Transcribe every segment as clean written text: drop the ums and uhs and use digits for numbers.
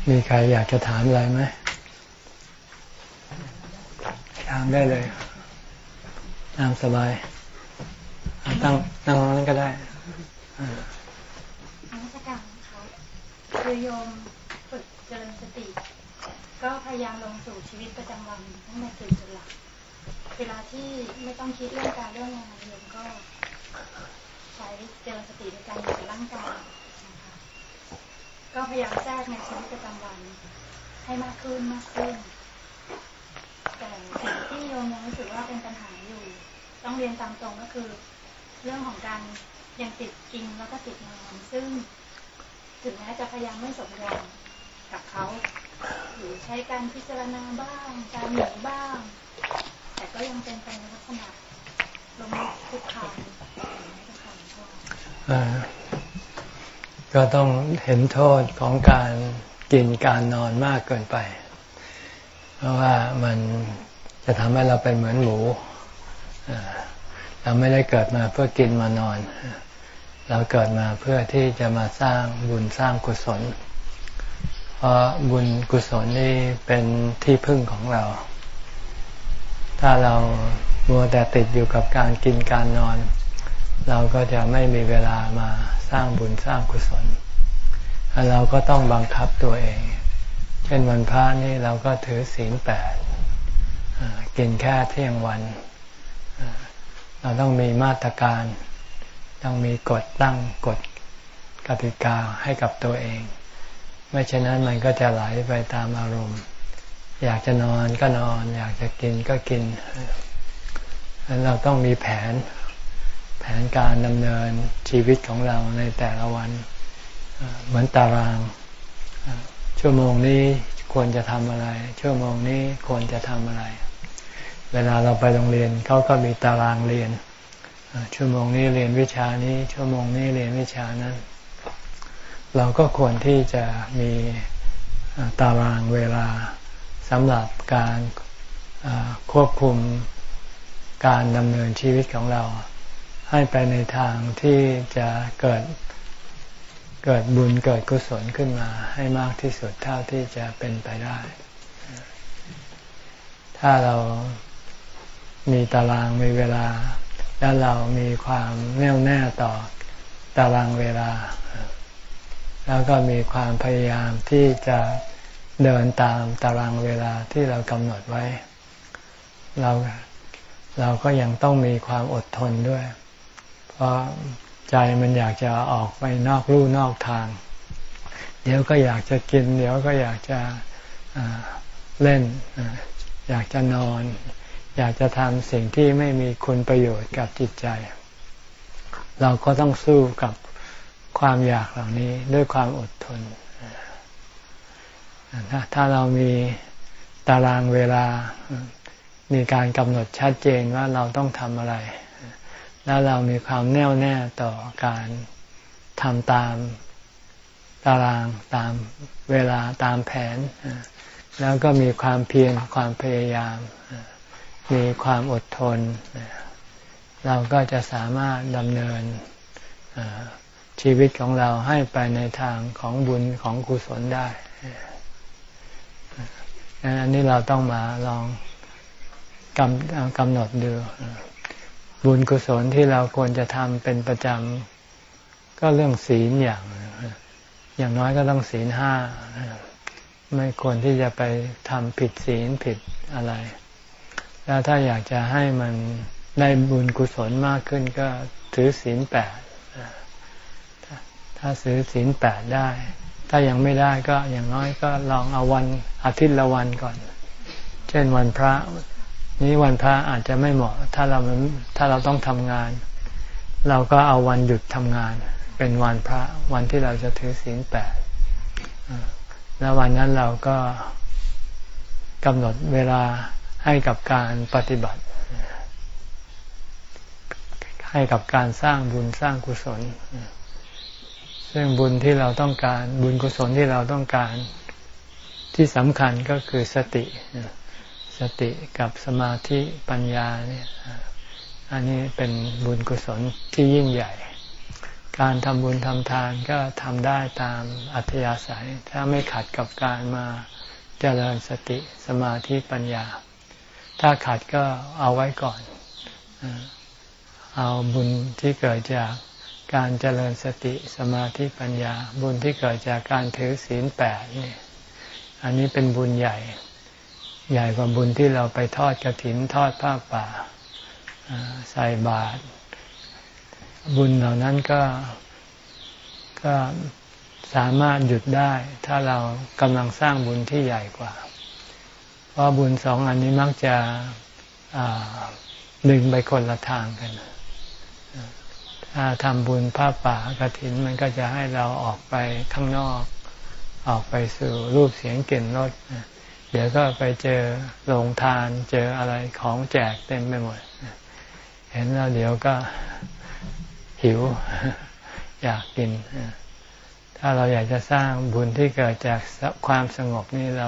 มีใครอยากจะถามอะไรไหมถามได้เลยตามสบายนั่งนั้นก็ได้นักการเขาคือโยมฝึกเจริญสติก็พยายามลงสู่ชีวิตประจำวันตั้งแต่ตื่นจนหลับเวลาที่ไม่ต้องคิดเรื่องการเรื่องงานโยมก็ใช้เจริญสติในการอยู่กับร่างกายนะคะก็พยายามแทรกในชีวิตประจำวันให้มากขึ้นแต่สิ่งที่โยมยังรู้สึกว่าเป็นปัญหาอยู่ต้องเรียนตามตรงก็คือเรื่องของการยังติดกินแล้วก็ติดนอนซึ่งถึงแม้จะพยายามไม่สมยอมกับเขาหรือใช้การพิจารณาบ้างการหนีบ้างแต่ก็ยังเป็นไปในลักษณะลงทุกครั้งก็ต้องเห็นโทษของการกินการนอนมากเกินไปเพราะว่ามันจะทำให้เราเป็นเหมือนหมูเราไม่ได้เกิดมาเพื่อกินมานอนเราเกิดมาเพื่อที่จะมาสร้างบุญสร้างกุศลเพราะบุญกุศลนี่เป็นที่พึ่งของเราถ้าเรามัวแต่ติดอยู่กับการกินการนอนเราก็จะไม่มีเวลามาสร้างบุญสร้างกุศลเราก็ต้องบังคับตัวเองเช่นวันพระนี่เราก็ถือศีล 8กินแค่เที่ยงวันเราต้องมีมาตรการต้องมีกฎตั้งกฎกติกาให้กับตัวเองไม่เช่นนั้นมันก็จะไหลไปตามอารมณ์อยากจะนอนก็นอนอยากจะกินก็กินเราต้องมีแผนการดำเนินชีวิตของเราในแต่ละวันเหมือนตารางชั่วโมงนี้ควรจะทำอะไรชั่วโมงนี้ควรจะทำอะไรเวลาเราไปโรงเรียนเขาก็มีตารางเรียนชั่วโมงนี้เรียนวิชานี้ชั่วโมงนี้เรียนวิชานั้นเราก็ควรที่จะมีตารางเวลาสำหรับการควบคุมการดำเนินชีวิตของเราให้ไปในทางที่จะเกิดบุญเกิดกุศลขึ้นมาให้มากที่สุดเท่าที่จะเป็นไปได้ถ้าเรามีตารางมีเวลาแล้วเรามีความแน่วแน่ต่อตารางเวลาแล้วก็มีความพยายามที่จะเดินตามตารางเวลาที่เรากำหนดไว้เราก็ยังต้องมีความอดทนด้วยเพราะใจมันอยากจะออกไปนอกลู่นอกทางเดี๋ยวก็อยากจะกินเดี๋ยวก็อยากจะเล่นอยากจะนอนอยากจะทำสิ่งที่ไม่มีคุณประโยชน์กับจิตใจเราก็ต้องสู้กับความอยากเหล่านี้ด้วยความอดทนถ้าเรามีตารางเวลามีการกำหนดชัดเจนว่าเราต้องทำอะไรแล้วเรามีความแน่วแน่ต่อการทำตามตารางตามเวลาตามแผนแล้วก็มีความเพียรความพยายามมีความอดทนเราก็จะสามารถดำเนินชีวิตของเราให้ไปในทางของบุญของกุศลได้อันนี้เราต้องมาลองกำหนดดูบุญกุศลที่เราควรจะทำเป็นประจำก็เรื่องศีลอย่างน้อยก็ต้องศีล 5ไม่ควรที่จะไปทำผิดศีลผิดอะไรแล้วถ้าอยากจะให้มันได้บุญกุศลมากขึ้นก็ถือศีล 8ถ้าถือศีล 8ได้ถ้ายังไม่ได้ก็อย่างน้อยก็ลองเอาวันอาทิตย์ละวันก่อนเช่นวันพระนี้วันพระอาจจะไม่เหมาะถ้าเราต้องทำงานเราก็เอาวันหยุดทำงานเป็นวันพระวันที่เราจะถือศีล 8แล้ววันนั้นเราก็กำหนดเวลาให้กับการปฏิบัติให้กับการสร้างบุญสร้างกุศลซึ่งบุญที่เราต้องการบุญกุศลที่เราต้องการที่สำคัญก็คือสติกับสมาธิปัญญาเนี่ยอันนี้เป็นบุญกุศลที่ยิ่งใหญ่การทำบุญทำทานก็ทำได้ตามอัธยาศัยถ้าไม่ขัดกับการมาเจริญสติสมาธิปัญญาถ้าขัดก็เอาไว้ก่อนเอาบุญที่เกิดจากการเจริญสติสมาธิปัญญาบุญที่เกิดจากการถือศีล8นี่อันนี้เป็นบุญใหญ่กว่าบุญที่เราไปทอดกฐินทอดผ้าป่าใส่บาตรบุญเหล่านั้นก็สามารถหยุดได้ถ้าเรากำลังสร้างบุญที่ใหญ่กว่าเพราะบุญสองอันนี้มักจะดึงไปคนละทางกันถ้าทำบุญผ้าป่ากฐินมันก็จะให้เราออกไปข้างนอกออกไปสู่รูปเสียงกลิ่นรสเดี๋ยวก็ไปเจอโรงทานเจออะไรของแจกเต็มไปหมดเห็นแล้วเดี๋ยวก็หิวอยากกินถ้าเราอยากจะสร้างบุญที่เกิดจากความสงบนี่เรา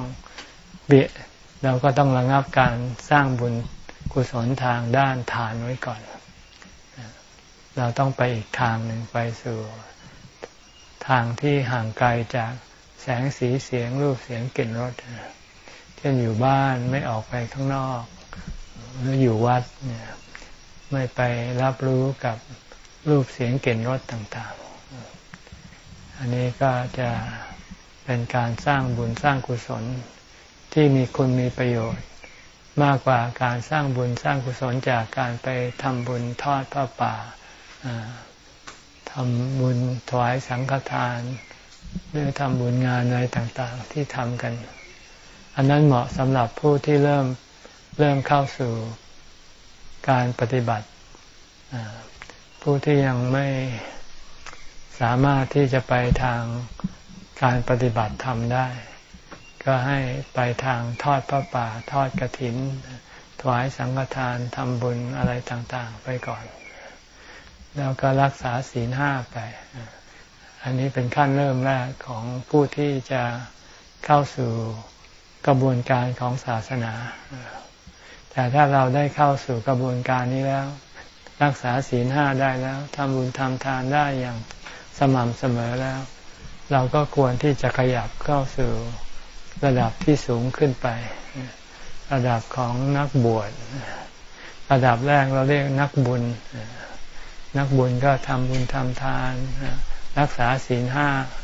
ก็ต้องระงับการสร้างบุญกุศลทางด้านทานไว้ก่อนเราต้องไปอีกทางหนึ่งไปสู่ทางที่ห่างไกลจากแสงสีเสียงรูปเสียงกลิ่นรสเช่นอยู่บ้านไม่ออกไปข้างนอกหรืออยู่วัดเนี่ยไม่ไปรับรู้กับรูปเสียงกลิ่นรสต่างๆอันนี้ก็จะเป็นการสร้างบุญสร้างกุศลที่มีคุณมีประโยชน์มากกว่าการสร้างบุญสร้างกุศลจากการไปทำบุญทอดผ้าป่าทำบุญถวายสังฆทานหรือทำบุญงานอะไรต่างๆที่ทำกันอันนั้นเหมาะสำหรับผู้ที่เริ่มเข้าสู่การปฏิบัติผู้ที่ยังไม่สามารถที่จะไปทางการปฏิบัติธรรมได้ก็ให้ไปทางทอดผ้าป่าทอดกฐินถวายสังฆทานทำบุญอะไรต่างๆไปก่อนแล้วก็รักษาศีล 5ไปอันนี้เป็นขั้นเริ่มแรกของผู้ที่จะเข้าสู่กระบวนการของศาสนาแต่ถ้าเราได้เข้าสู่กระบวนการนี้แล้วรักษาศีล 5ได้แล้วทำบุญทำทานได้อย่างสม่ำเสมอแล้วเราก็ควรที่จะขยับเข้าสู่ระดับที่สูงขึ้นไประดับของนักบวชระดับแรกเราเรียกนักบุญนักบุญก็ทำบุญทำทานรักษาศีล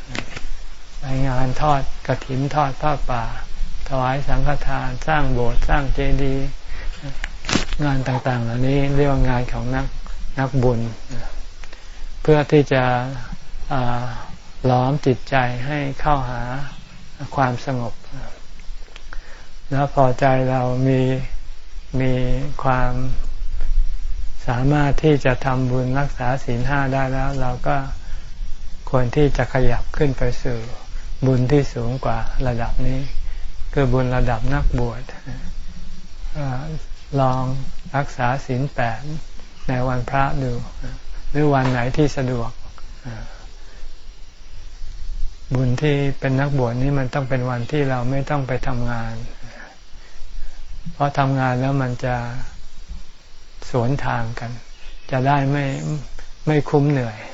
5ไปงานทอดกฐินทอดผ้าป่าถวายสังฆทานสร้างโบสถ์สร้างเจดีย์งานต่างๆเหล่านี้เรียกว่างานของนักบุญเพื่อที่จะหลอมจิตใจให้เข้าหาความสงบแล้วพอใจเรามีความสามารถที่จะทำบุญรักษาศีล 5ได้แล้วเราก็ควรที่จะขยับขึ้นไปสู่บุญที่สูงกว่าระดับนี้คือบุญระดับนักบวชลองรักษาศีล 8ในวันพระดูหรือวันไหนที่สะดวกบุญที่เป็นนักบวชนี้มันต้องเป็นวันที่เราไม่ต้องไปทำงานเพราะทำงานแล้วมันจะสวนทางกันจะได้ไม่คุ้มเหนื่อย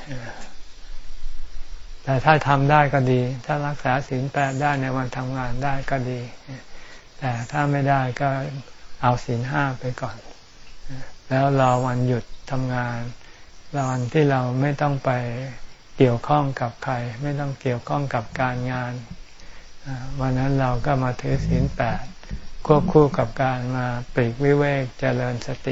แต่ถ้าทำได้ก็ดีถ้ารักษาศีล 8ได้ในวันทำงานได้ก็ดีแต่ถ้าไม่ได้ก็เอาศีล 5ไปก่อนแล้วรอวันหยุดทำงานวันที่เราไม่ต้องไปเกี่ยวข้องกับใครไม่ต้องเกี่ยวข้องกับการงานวันนั้นเราก็มาถือศีล 8ควบคู่กับการมาปลีกวิเวกเจริญสติ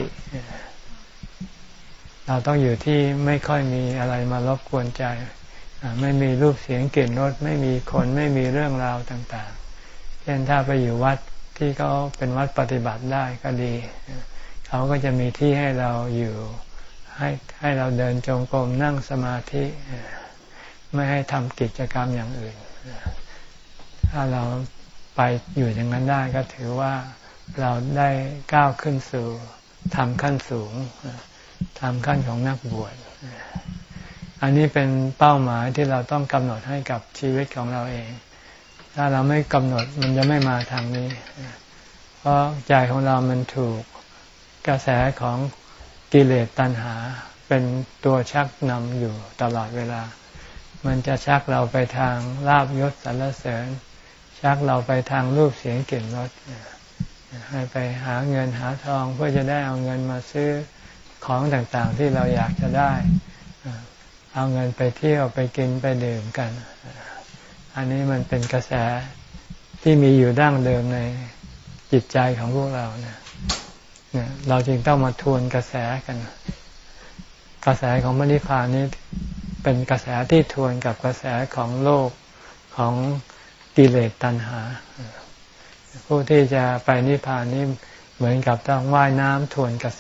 เราต้องอยู่ที่ไม่ค่อยมีอะไรมารบกวนใจไม่มีรูปเสียงกลิ่นรสไม่มีคนไม่มีเรื่องราวต่างๆเช่นถ้าไปอยู่วัดที่เขาเป็นวัดปฏิบัติได้ก็ดีเขาก็จะมีที่ให้เราอยู่ให้เราเดินจงกรมนั่งสมาธิไม่ให้ทำกิจกรรมอย่างอื่นถ้าเราไปอยู่อย่างนั้นได้ก็ถือว่าเราได้ก้าวขึ้นสู่ธรรมขั้นสูงธรรมขั้นของนักบวชอันนี้เป็นเป้าหมายที่เราต้องกำหนดให้กับชีวิตของเราเองถ้าเราไม่กำหนดมันจะไม่มาทางนี้เพราะใจของเรามันถูกกระแสของกิเลสตัณหาเป็นตัวชักนำอยู่ตลอดเวลามันจะชักเราไปทางลาภยศสรรเสริญชักเราไปทางรูปเสียงกลิ่นรสให้ไปหาเงินหาทองเพื่อจะได้เอาเงินมาซื้อของต่างๆที่เราอยากจะได้เอาเงินไปเที่ยวไปกินไปดื่มกันอันนี้มันเป็นกระแสที่มีอยู่ดั้งเดิมในจิตใจของพวกเราเนี่ยเราจึงต้องมาทวนกระแสกันกระแสของพระนิพพานนี้เป็นกระแสที่ทวนกับกระแสของโลกของกิเลสตัณหาผู้ที่จะไปนิพพานนี้เหมือนกับต้องว่ายน้ำทวนกระแส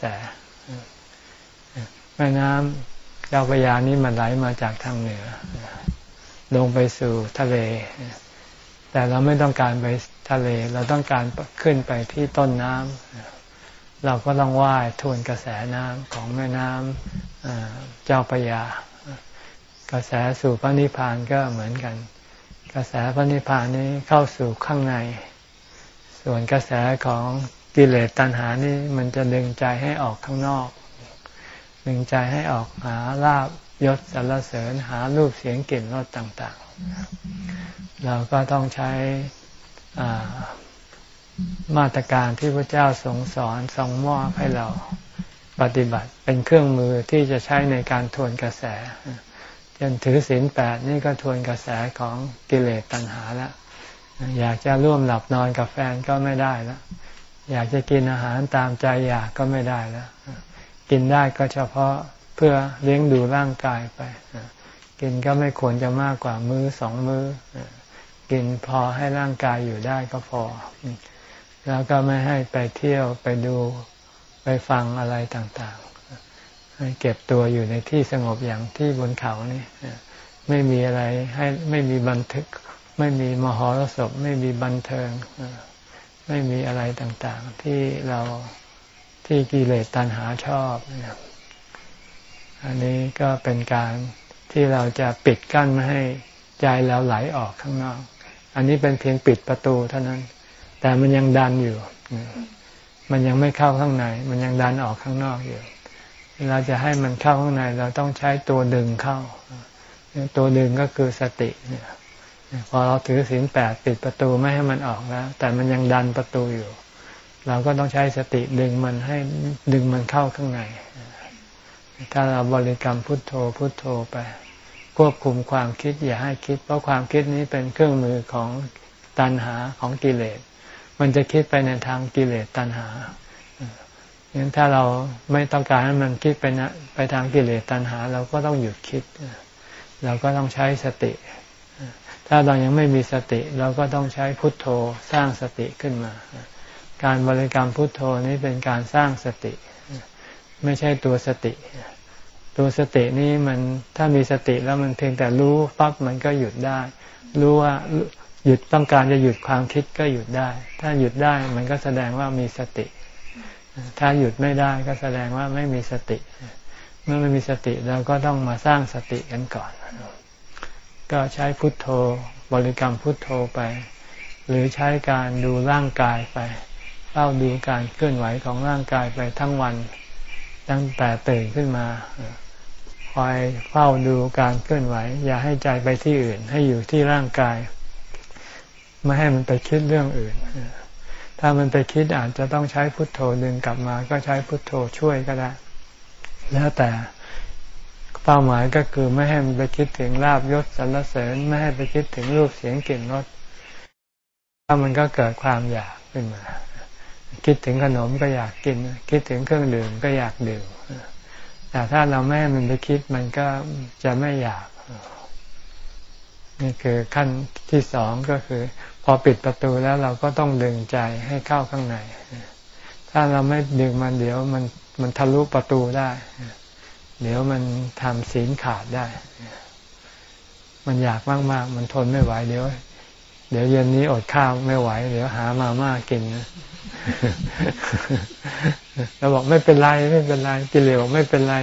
แม่น้ำเจ้าพระยานี้มันไหลมาจากทางเหนือลงไปสู่ทะเลแต่เราไม่ต้องการไปทะเลเราต้องการขึ้นไปที่ต้นน้ำเราก็ต้องว่ายทวนกระแสน้ำของแม่น้ำเจ้าพระยากระแสสู่พระนิพพานก็เหมือนกันกระแสพระนิพพานนี้เข้าสู่ข้างในส่วนกระแสของกิเลสตัณหานี่มันจะดึงใจให้ออกข้างนอกดึงใจให้ออกหาลาภยศสรรเสริญหารูปเสียงกลิ่นรสต่างๆเราก็ต้องใช้มาตรการที่พระเจ้าทรงสอนทรงมอบให้เราปฏิบัติเป็นเครื่องมือที่จะใช้ในการทวนกระแสจนถือศีล 8นี่ก็ทวนกระแสของกิเลสตัณหาแล้วอยากจะร่วมหลับนอนกับแฟนก็ไม่ได้แล้วอยากจะกินอาหารตามใจอยากก็ไม่ได้แล้วกินได้ก็เฉพาะเพื่อเลี้ยงดูร่างกายไปกินก็ไม่ควรจะมากกว่ามื้อ2 มื้อกินพอให้ร่างกายอยู่ได้ก็พอแล้วก็ไม่ให้ไปเที่ยวไปดูไปฟังอะไรต่างๆให้เก็บตัวอยู่ในที่สงบอย่างที่บนเขานี่ไม่มีอะไรให้ไม่มีบันทึกไม่มีมหรสพไม่มีบันเทิงไม่มีอะไรต่างๆที่กิเลสตัณหาชอบอันนี้ก็เป็นการที่เราจะปิดกั้นไม่ให้ใจเราไหลออกข้างนอกอันนี้เป็นเพียงปิดประตูเท่านั้นแต่มันยังดันอยู่มันยังไม่เข้าข้างในมันยังดันออกข้างนอกอยู่เราจะให้มันเข้าข้างในเราต้องใช้ตัวดึงเข้าตัวดึงก็คือสติเนี่ยพอเราถือศีล 8ปิดประตูไม่ให้มันออกแล้วแต่มันยังดันประตูอยู่เราก็ต้องใช้สติดึงมันให้ดึงมันเข้าข้างในถ้าเราบริกรรมพุทโธพุทโธไปควบคุมความคิดอย่าให้คิดเพราะความคิดนี้เป็นเครื่องมือของตัณหาของกิเลสมันจะคิดไปในทางกิเลสตัณหางั้นถ้าเราไม่ต้องการให้มันคิดไปทางกิเลสตัณหาเราก็ต้องหยุดคิดเราก็ต้องใช้สติถ้าเรายังไม่มีสติเราก็ต้องใช้พุทโธสร้างสติขึ้นมาการบริกรรมพุทโธนี้เป็นการสร้างสติไม่ใช่ตัวสติตัวสตินี้มันถ้ามีสติแล้วมันเพียงแต่รู้ปั๊บมันก็หยุดได้รู้ว่าหยุดต้องการจะหยุดความคิดก็หยุดได้ถ้าหยุดได้มันก็แสดงว่ามีสติถ้าหยุดไม่ได้ก็แสดงว่าไม่มีสติเมื่อไม่มีสติเราก็ต้องมาสร้างสติกันก่อนก็ใช้พุทโธบริกรรมพุทโธไปหรือใช้การดูร่างกายไปเฝ้าดูการเคลื่อนไหวของร่างกายไปทั้งวันตั้งแต่ตื่นขึ้นมาคอยเฝ้าดูการเคลื่อนไหวอย่าให้ใจไปที่อื่นให้อยู่ที่ร่างกายไม่ให้มันไปคิดเรื่องอื่นถ้ามันไปคิดอาจจะต้องใช้พุทโธดึงกลับมาก็ใช้พุทโธช่วยก็ได้แล้วแต่เป้าหมายก็คือไม่ให้มันไปคิดถึงลาภยศสรรเสริญไม่ให้ไปคิดถึงรูปเสียงกลิ่นรสถ้ามันก็เกิดความอยากขึ้นมาคิดถึงขนมก็อยากกินคิดถึงเครื่องดื่มก็อยากดื่มแต่ถ้าเราไม่ให้มันไปคิดมันก็จะไม่อยากนี่คือขั้นที่สองก็คือพอปิดประตูแล้วเราก็ต้องดึงใจให้เข้าข้างในถ้าเราไม่ดึงมันเดี๋ยวมันทะลุประตูได้เดี๋ยวมันทำศีลขาดได้มันอยากมากๆมันทนไม่ไหวเดี๋ยวเย็นนี้อดข้าวไม่ไหวเดี๋ยวหามาม่ากินเราบอกไม่เป็นไรไม่เป็นไรกิเลสบอกไม่เป็นไร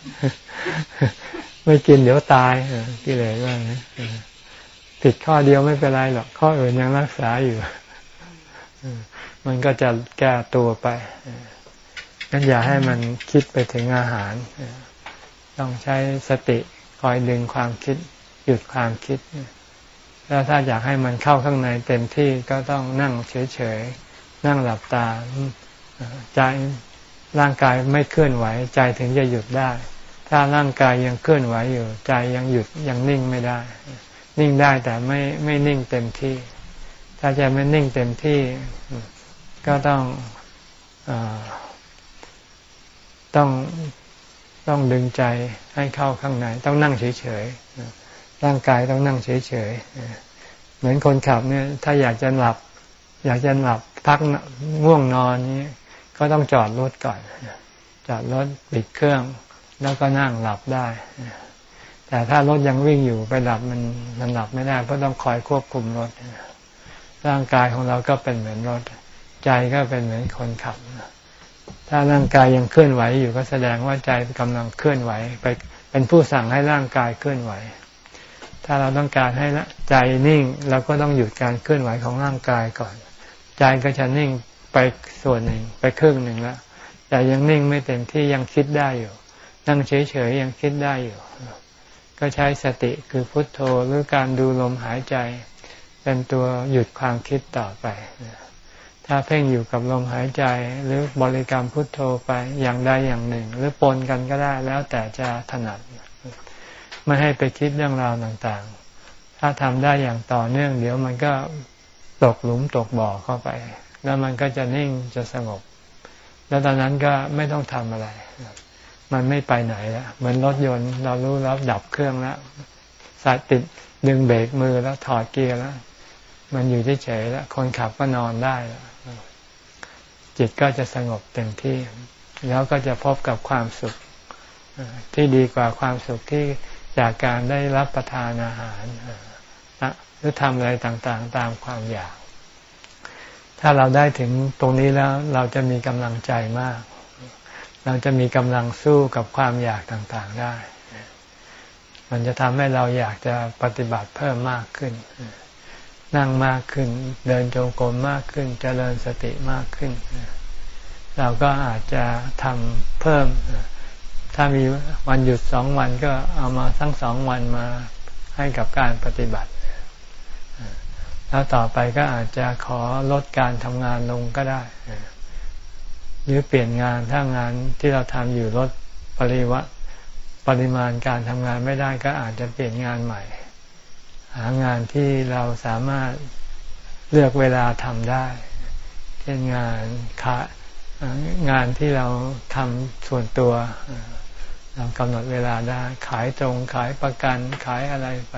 ไม่กินเดี๋ยวตายกิเลสว่าผิดข้อเดียวไม่เป็นไรหรอกข้ออื่นยังรักษาอยู่มันก็จะแก้ตัวไปงั้นอย่าให้มันคิดไปถึงอาหารต้องใช้สติคอยดึงความคิดหยุดความคิดแล้วถ้าอยากให้มันเข้าข้างในเต็มที่ก็ต้องนั่งเฉยๆนั่งหลับตาใจร่างกายไม่เคลื่อนไหวใจถึงจะหยุดได้ถ้าร่างกายยังเคลื่อนไหวอยู่ใจยังหยุดยังนิ่งไม่ได้นิ่งได้แต่ไม่นิ่งเต็มที่ถ้าจะไม่นิ่งเต็มที่ก็ต้องดึงใจให้เข้าข้างในต้องนั่งเฉยๆร่างกายต้องนั่งเฉยๆเหมือนคนขับเนี่ยถ้าอยากจะหลับพักง่วงนอนนี้ก็ต้องจอดรถก่อนจอดรถปิดเครื่องแล้วก็นั่งหลับได้แต่ถ้ารถยังวิ่งอยู่ไปหลับมันหลับไม่ได้เพราะต้องคอยควบคุมรถร่างกายของเราก็เป็นเหมือนรถใจก็เป็นเหมือนคนขับถ้าร่างกายยังเคลื่อนไหวอยู่ก็แสดงว่าใจกำลังเคลื่อนไหวไปเป็นผู้สั่งให้ร่างกายเคลื่อนไหวถ้าเราต้องการให้ใจนิ่งเราก็ต้องหยุดการเคลื่อนไหวของร่างกายก่อนใจก็จะนิ่งไปส่วนหนึ่งไปครึ่งหนึ่งแล้วแต่ยังนิ่งไม่เต็มที่ยังคิดได้อยู่นั่งเฉยๆยังคิดได้อยู่ก็ใช้สติคือพุทโธหรือการดูลมหายใจเป็นตัวหยุดความคิดต่อไปถ้าเพ่งอยู่กับลมหายใจหรือบริกรรมพุทโธไปอย่างใดอย่างหนึ่งหรือปนกันก็ได้แล้วแต่จะถนัดไม่ให้ไปคิดเรื่องราวต่างๆถ้าทำได้อย่างต่อเนื่องเดี๋ยวมันก็ตกหลุมตกบ่อเข้าไปแล้วมันก็จะนิ่งจะสงบแล้วตอนนั้นก็ไม่ต้องทำอะไรมันไม่ไปไหนแล้วเหมือนรถยนต์เรารู้แล้วดับเครื่องแล้วสายติดดึงเบรกมือแล้วถอดเกียร์แล้วมันอยู่เฉยๆแล้วคนขับก็นอนได้แล้วจิตก็จะสงบเต็มที่แล้วก็จะพบกับความสุขที่ดีกว่าความสุขที่จากการได้รับประทานอาหารหรือทำอะไรต่างๆตามความอยากถ้าเราได้ถึงตรงนี้แล้วเราจะมีกำลังใจมากเราจะมีกำลังสู้กับความอยากต่างๆได้มันจะทำให้เราอยากจะปฏิบัติเพิ่มมากขึ้นนั่งมากขึ้นเดินจงกรมมากขึ้นเจริญสติมากขึ้นเราก็อาจจะทำเพิ่มถ้ามีวันหยุด2 วันก็เอามาทั้ง2 วันมาให้กับการปฏิบัติแล้วต่อไปก็อาจจะขอลดการทำงานลงก็ได้หรือเปลี่ยนงานถ้างานที่เราทำอยู่ลดปริมาณการทำงานไม่ได้ก็อาจจะเปลี่ยนงานใหม่หางานที่เราสามารถเลือกเวลาทำได้เช่นงานที่เราทำส่วนตัวเรากำหนดเวลาได้ขายตรงขายประกันขายอะไรไป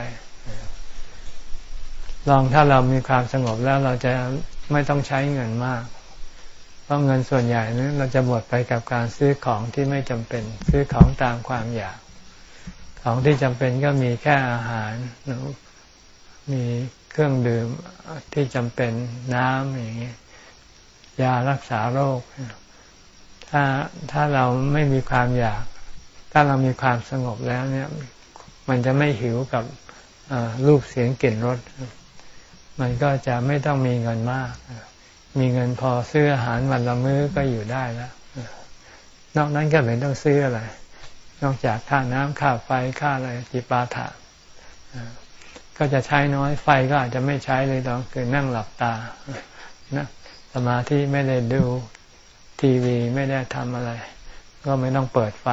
ลองถ้าเรามีความสงบแล้วเราจะไม่ต้องใช้เงินมากเพราะเงินส่วนใหญ่นั้นเราจะหมดไปกับการซื้อของที่ไม่จำเป็นซื้อของตามความอยากของที่จำเป็นก็มีแค่อาหารมีเครื่องดื่มที่จำเป็นน้ำอย่างนี้ยารักษาโรคถ้าเราไม่มีความอยากถ้าเรามีความสงบแล้วเนี่ยมันจะไม่หิวกับรูปเสียงกลิ่นรสมันก็จะไม่ต้องมีเงินมากมีเงินพอซื้ออาหารวันละมื้อก็อยู่ได้แล้วนอกนั้นก็ไม่ต้องซื้ออะไรนอกจากค่าน้ำค่าไฟค่าอะไรจิปาถะก็จะใช้น้อยไฟก็อาจจะไม่ใช้เลยตอนคืนนั่งหลับตานะสมาธิไม่ได้ดูทีวีไม่ได้ทำอะไรก็ไม่ต้องเปิดไฟ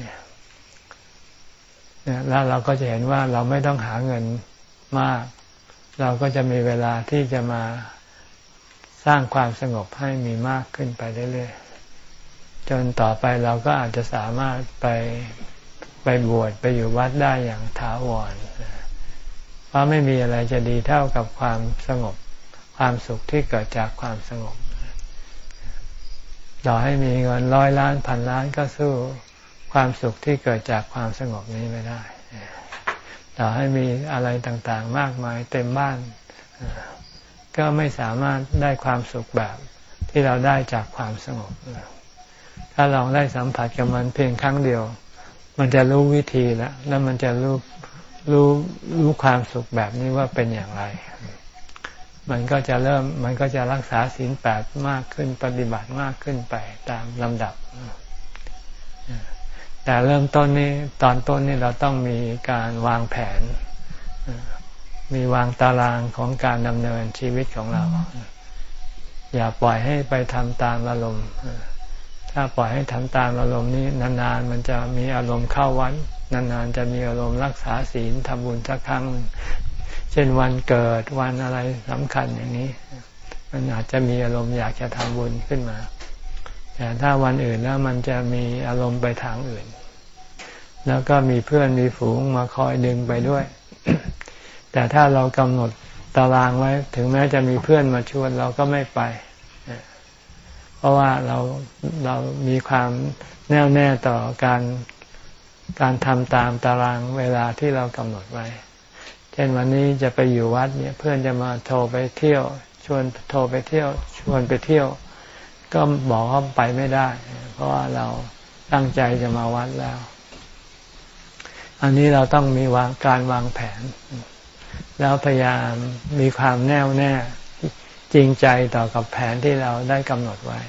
แล้วเราก็จะเห็นว่าเราไม่ต้องหาเงินมากเราก็จะมีเวลาที่จะมาสร้างความสงบให้มีมากขึ้นไปเรื่อยๆจนต่อไปเราก็อาจจะสามารถไปบวชไปอยู่วัดได้อย่างถาวรเพราะไม่มีอะไรจะดีเท่ากับความสงบความสุขที่เกิดจากความสงบต่อให้มีเงิน100 ล้านพันล้านก็สู้ความสุขที่เกิดจากความสงบนี้ไม่ได้ต่อให้มีอะไรต่างๆมากมายเต็มบ้านก็ไม่สามารถได้ความสุขแบบที่เราได้จากความสงบถ้าลองได้สัมผัสกับมันเพียงครั้งเดียวมันจะรู้วิธีแล้วมันจะรู้ความสุขแบบนี้ว่าเป็นอย่างไรมันก็จะรักษาศีล 8มากขึ้นปฏิบัติมากขึ้นไปตามลำดับแแต่เริ่มต้นนี้ตอนต้นนี่เราต้องมีการวางแผนมีวางตารางของการดำเนินชีวิตของเราอย่าปล่อยให้ไปทำตามอารมณ์ถ้าปล่อยให้ทำตามอารมณ์นี้นานๆมันจะมีอารมณ์เข้าวัดนานๆจะมีอารมณ์รักษาศีลทำบุญสักครั้งเช่นวันเกิดวันอะไรสำคัญอย่างนี้มันอาจจะมีอารมณ์อยากจะทำบุญขึ้นมาแต่ถ้าวันอื่นแล้วมันจะมีอารมณ์ไปทางอื่นแล้วก็มีเพื่อนมีฝูงมาคอยดึงไปด้วย แต่ถ้าเรากำหนดตารางไว้ถึงแม้จะมีเพื่อนมาชวนเราก็ไม่ไปเพราะว่าเรามีความแน่วแน่ต่อการทำตามตารางเวลาที่เรากำหนดไว้เช่นวันนี้จะไปอยู่วัดเนี่ยเพื่อนจะมาโทรไปเที่ยวชวนโทรไปเที่ยวชวนไปเที่ยวก็บอกว่าไปไม่ได้เพราะว่าเราตั้งใจจะมาวัดแล้วอันนี้เราต้องมีการวางแผนแล้วพยายามมีความแน่วแน่จริงใจต่อกับแผนที่เราได้กำหนดไว้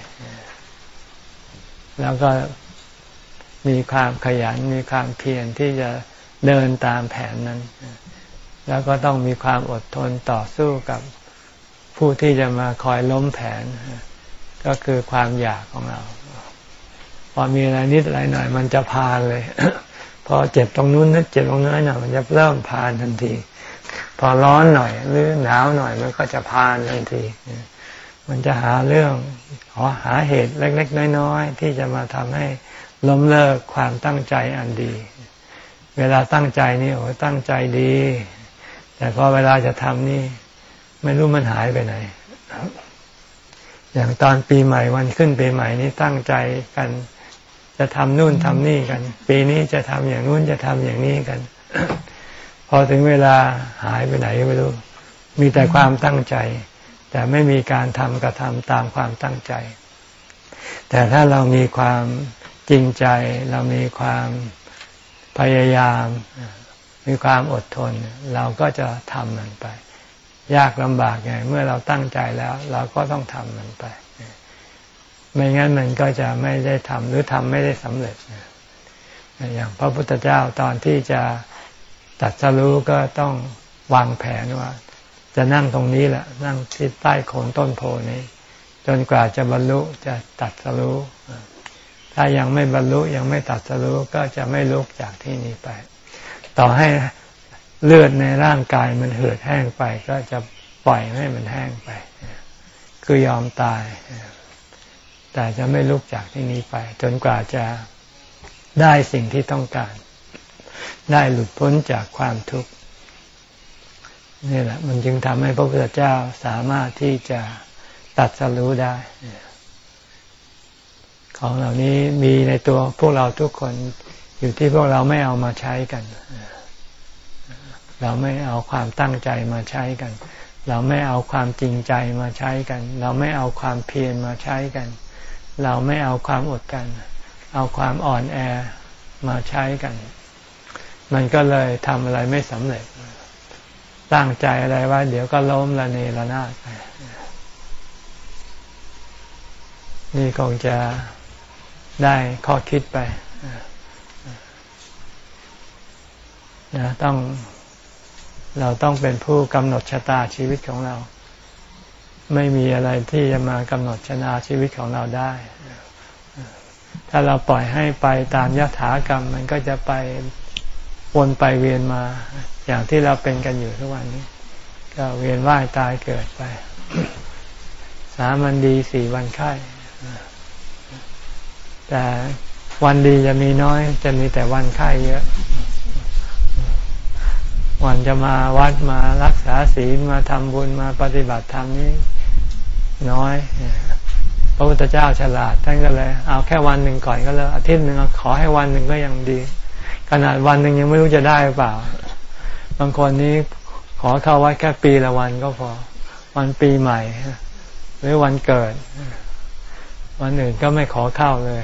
แล้วก็มีความขยันมีความเพียรที่จะเดินตามแผนนั้นแล้วก็ต้องมีความอดทนต่อสู้กับผู้ที่จะมาคอยล้มแผนก็คือความอยากของเราพอมีอะไรนิดอะไรหน่อยมันจะพาเลย พอเจ็บตรงนู้นนิดเจ็บตรงนั้นหน่อยมันจะเริ่มพาทันทีพอร้อนหน่อยหรือหนาวหน่อยมันก็จะพาทันทีมันจะหาเรื่องหาเหตุเล็กๆน้อยๆที่จะมาทำให้ล้มเลิกความตั้งใจอันดีเวลาตั้งใจนี่โอ้ตั้งใจดีแต่พอเวลาจะทำนี่ไม่รู้มันหายไปไหนอย่างตอนปีใหม่วันขึ้นปีใหม่นี่ตั้งใจกันจะทำนู่นทำนี่กันปีนี้จะทำอย่างนู่นจะทำอย่างนี้กัน พอถึงเวลาหายไปไหนไม่รู้มีแต่ความตั้งใจแต่ไม่มีการกระทำตามความตั้งใจแต่ถ้าเรามีความจริงใจเรามีความพยายามมีความอดทนเราก็จะทำมันไปยากลำบากไงเมื่อเราตั้งใจแล้วเราก็ต้องทำมันไปไม่งั้นมันก็จะไม่ได้ทำหรือทำไม่ได้สำเร็จอย่างพระพุทธเจ้าตอนที่จะตรัสรู้ก็ต้องวางแผนว่าจะนั่งตรงนี้แหละนั่งที่ใต้โคนต้นโพนี้จนกว่าจะบรรลุจะตรัสรู้ถ้ายังไม่บรรลุยังไม่ตรัสรู้ก็จะไม่ลุกจากที่นี้ไปต่อให้เลือดในร่างกายมันเหือดแห้งไปก็จะปล่อยให้มันแห้งไปคือยอมตายแต่จะไม่ลุกจากที่นี้ไปจนกว่าจะได้สิ่งที่ต้องการได้หลุดพ้นจากความทุกข์นี่แหละมันจึงทำให้พระพุทธเจ้าสามารถที่จะตรัสรู้ได้ของเหล่านี้มีในตัวพวกเราทุกคนอยู่ที่พวกเราไม่เอามาใช้กันเราไม่เอาความตั้งใจมาใช้กันเราไม่เอาความจริงใจมาใช้กันเราไม่เอาความเพียรมาใช้กันเราไม่เอาความอดกันเอาความอ่อนแอมาใช้กันมันก็เลยทำอะไรไม่สำเร็จตั้งใจอะไรว่าเดี๋ยวก็ล้มละเนระนาดไปนี่คงจะได้ข้อคิดไปนะเราต้องเป็นผู้กำหนดชะตาชีวิตของเราไม่มีอะไรที่จะมากำหนดชะตาชีวิตของเราได้ถ้าเราปล่อยให้ไปตามยถากรรมมันก็จะไปวนไปเวียนมาอย่างที่เราเป็นกันอยู่ทุกวันนี้ก็เวียนว่ายตายเกิดไป3 วันดี4 วันไข้แต่วันดีจะมีน้อยจะมีแต่วันไข้เยอะวันจะมาวัดมารักษาศีลมาทำบุญมาปฏิบัติธรรมนี้น้อยพระพุทธเจ้าฉลาดท่านก็เลยเอาแค่วันหนึ่งก่อนก็แล้วอาทิตย์หนึ่งขอให้วันหนึ่งก็ยังดีขนาดวันหนึ่งยังไม่รู้จะได้หรือเปล่าบางคนนี้ขอเข้าวัดแค่ปีละวันก็พอวันปีใหม่หรือวันเกิดวันอื่นก็ไม่ขอเข้าเลย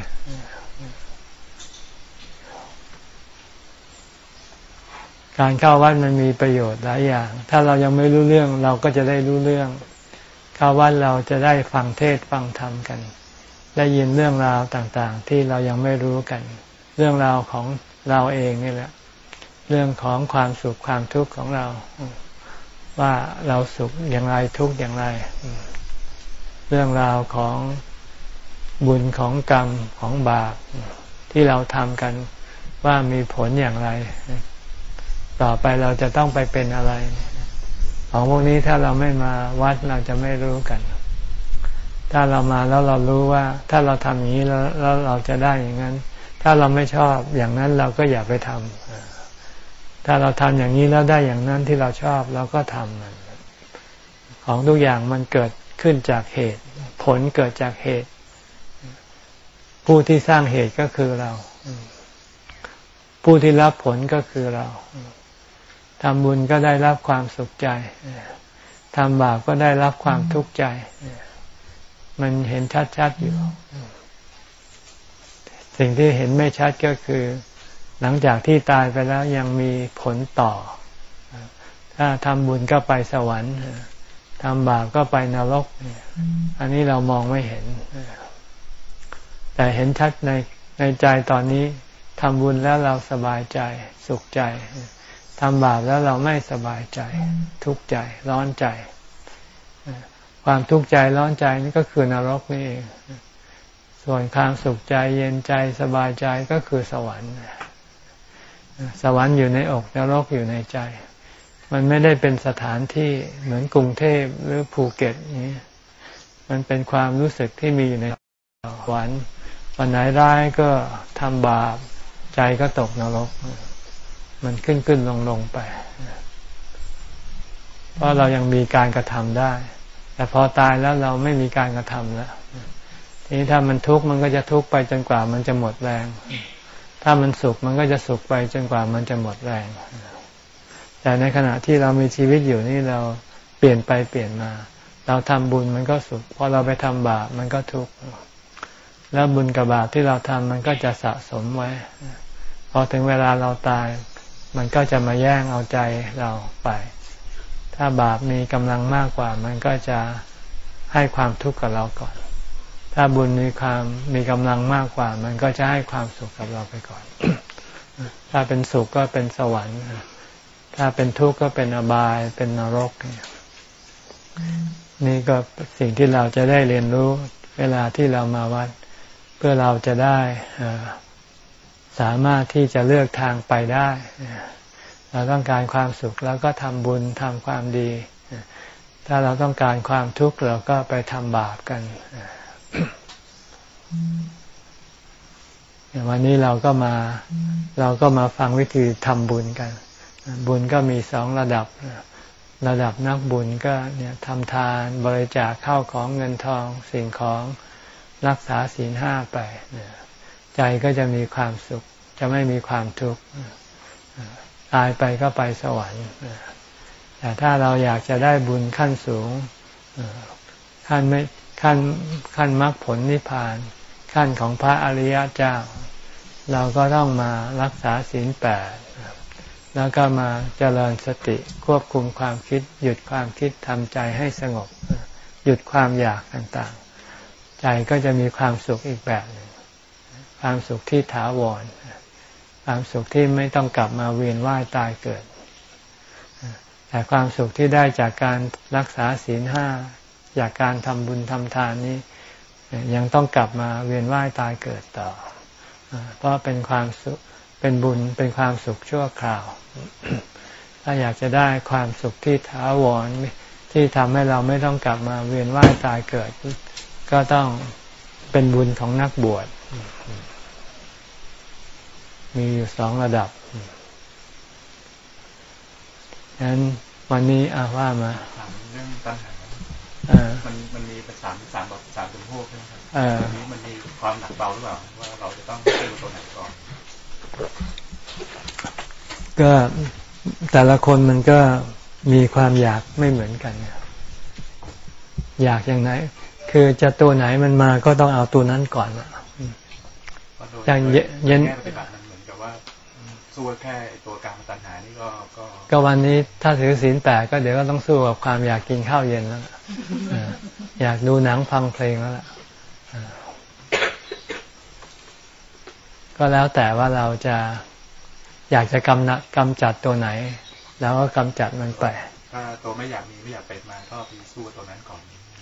การเข้าวัดมันมีประโยชน์หลายอย่างถ้าเรายังไม่รู้เรื่องเราก็จะได้รู้เรื่องเข้าวัดเราจะได้ฟังเทศน์ฟังธรรมกันได้ยินเรื่องราวต่างๆที่เรายังไม่รู้กันเรื่องราวของเราเองนี่แหละเรื่องของความสุขความทุกข์ของเราว่าเราสุขอย่างไรทุกข์อย่างไรเรื่องราวของบุญของกรรมของบาปที่เราทำกันว่ามีผลอย่างไรต่อไปเราจะต้องไปเป็นอะไรของพวกนี้ถ้าเราไม่มาวัดเราจะไม่รู้กันถ้าเรามาแล้วเรารู้ว่าถ้าเราทำอย่างนี้แล้วเราจะได้อย่างนั้นถ้าเราไม่ชอบอย่างนั้นเราก็อย่าไปทำถ้าเราทำอย่างนี้แล้วได้อย่างนั้นที่เราชอบเราก็ทำมันของทุกอย่างมันเกิดขึ้นจากเหตุผลเกิดจากเหตุผู้ที่สร้างเหตุก็คือเราผู้ที่รับผลก็คือเราทำบุญก็ได้รับความสุขใจทำบาปก็ได้รับความทุกข์ใจมันเห็นชัดๆอยู่สิ่งที่เห็นไม่ชัดก็คือหลังจากที่ตายไปแล้วยังมีผลต่อถ้าทำบุญก็ไปสวรรค์ทำบาปก็ไปนรกอันนี้เรามองไม่เห็นแต่เห็นชัดในใจตอนนี้ทำบุญแล้วเราสบายใจสุขใจทำบาปแล้วเราไม่สบายใจทุกข์ใจร้อนใจความทุกข์ใจร้อนใจนี่ก็คือนรกนี่เองส่วนความสุขใจเย็นใจสบายใจก็คือสวรรค์สวรรค์อยู่ในอกนรกอยู่ในใจมันไม่ได้เป็นสถานที่เหมือนกรุงเทพหรือภูเก็ตนี้มันเป็นความรู้สึกที่มีอยู่ในสวรรค์วันไหนร้ายก็ทำบาปใจก็ตกนรกมันขึ้นลงไปเพราะเรายังมีการกระทำได้แต่พอตายแล้วเราไม่มีการกระทำแล้วทีนี้ถ้ามันทุกข์มันก็จะทุกข์ไปจนกว่ามันจะหมดแรงถ้ามันสุขมันก็จะสุขไปจนกว่ามันจะหมดแรงแต่ในขณะที่เรามีชีวิตอยู่นี่เราเปลี่ยนไปเปลี่ยนมาเราทำบุญมันก็สุขพอเราไปทำบาปมันก็ทุกข์แล้วบุญกับบาปที่เราทำมันก็จะสะสมไว้พอถึงเวลาเราตายมันก็จะมาแย่งเอาใจเราไปถ้าบาปมีกำลังมากกว่ามันก็จะให้ความทุกข์กับเราก่อนถ้าบุญมีกำลังมากกว่ามันก็จะให้ความสุขกับเราไปก่อน ถ้าเป็นสุขก็เป็นสวรรค์ถ้าเป็นทุกข์ก็เป็นอบายเป็นนรกนี่ก็สิ่งที่เราจะได้เรียนรู้เวลาที่เรามาวัดเพื่อเราจะได้สามารถที่จะเลือกทางไปได้เราต้องการความสุขแล้วก็ทำบุญทำความดีถ้าเราต้องการความทุกข์เราก็ไปทำบาปกันวันนี้เราก็มาฟังวิธีทำบุญกันบุญก็มี2ระดับนักบุญก็เนี่ยทำทานบริจาคข้าวของเงินทองสิ่งของรักษาศีล 5ไปใจก็จะมีความสุขจะไม่มีความทุกข์ตายไปก็ไปสวรรค์แต่ถ้าเราอยากจะได้บุญขั้นสูงขั้นมรรคผลนิพพานขั้นของพระอริยเจ้าเราก็ต้องมารักษาศีล 8แล้วก็มาเจริญสติควบคุมความคิดหยุดความคิดทำใจให้สงบหยุดความอยากต่างๆใจก็จะมีความสุขอีกแบบหนึ่งความสุขที่ถาวรความสุขที่ไม่ต้องกลับมาเวียนว่ายตายเกิดแต่ความสุขที่ได้จากการรักษาศีล 5จากการทำบุญทำทานนี้ยังต้องกลับมาเวียนว่ายตายเกิดต่อเพราะเป็นความสุขเป็นบุญเป็นความสุขชั่วคราวถ้าอยากจะได้ความสุขที่ถาวรที่ทำให้เราไม่ต้องกลับมาเวียนว่ายตายเกิดก็ต้องเป็นบุญของนักบวชมีอยู่2ระดับฉะนั้นวันนี้ว่ามาเรื่องตัณหามันมีเป็น3แบบ3จำพวกใช่ไหมครับอันนี้มันมีความหนักเบาหรือเปล่าว่าเราจะต้องเลือกตัวไหนก่อนก็แต่ละคนมันก็มีความอยากไม่เหมือนกันอยากอย่างไหนคือจะตัวไหนมันมาก็ต้องเอาตัวนั้นก่อนอย่างเย็นปฏิบัติมันเหมือนกับว่าสู้แค่ตัวกามตัณหานี่ก็วันนี้ถ้าถือศีล 8ก็เดี๋ยวก็ต้องสู้กับความอยากกินข้าวเย็นแล้วอยากดูหนังฟังเพลงแล้วล่ะก็แล้วแต่ว่าเราจะอยากจะกำจัดตัวไหนแล้วก็กำจัดมันไปถ้าตัวไม่อยากมีไม่อยากเป็นมาก็ไปสู้กับตัวนั้นก่อน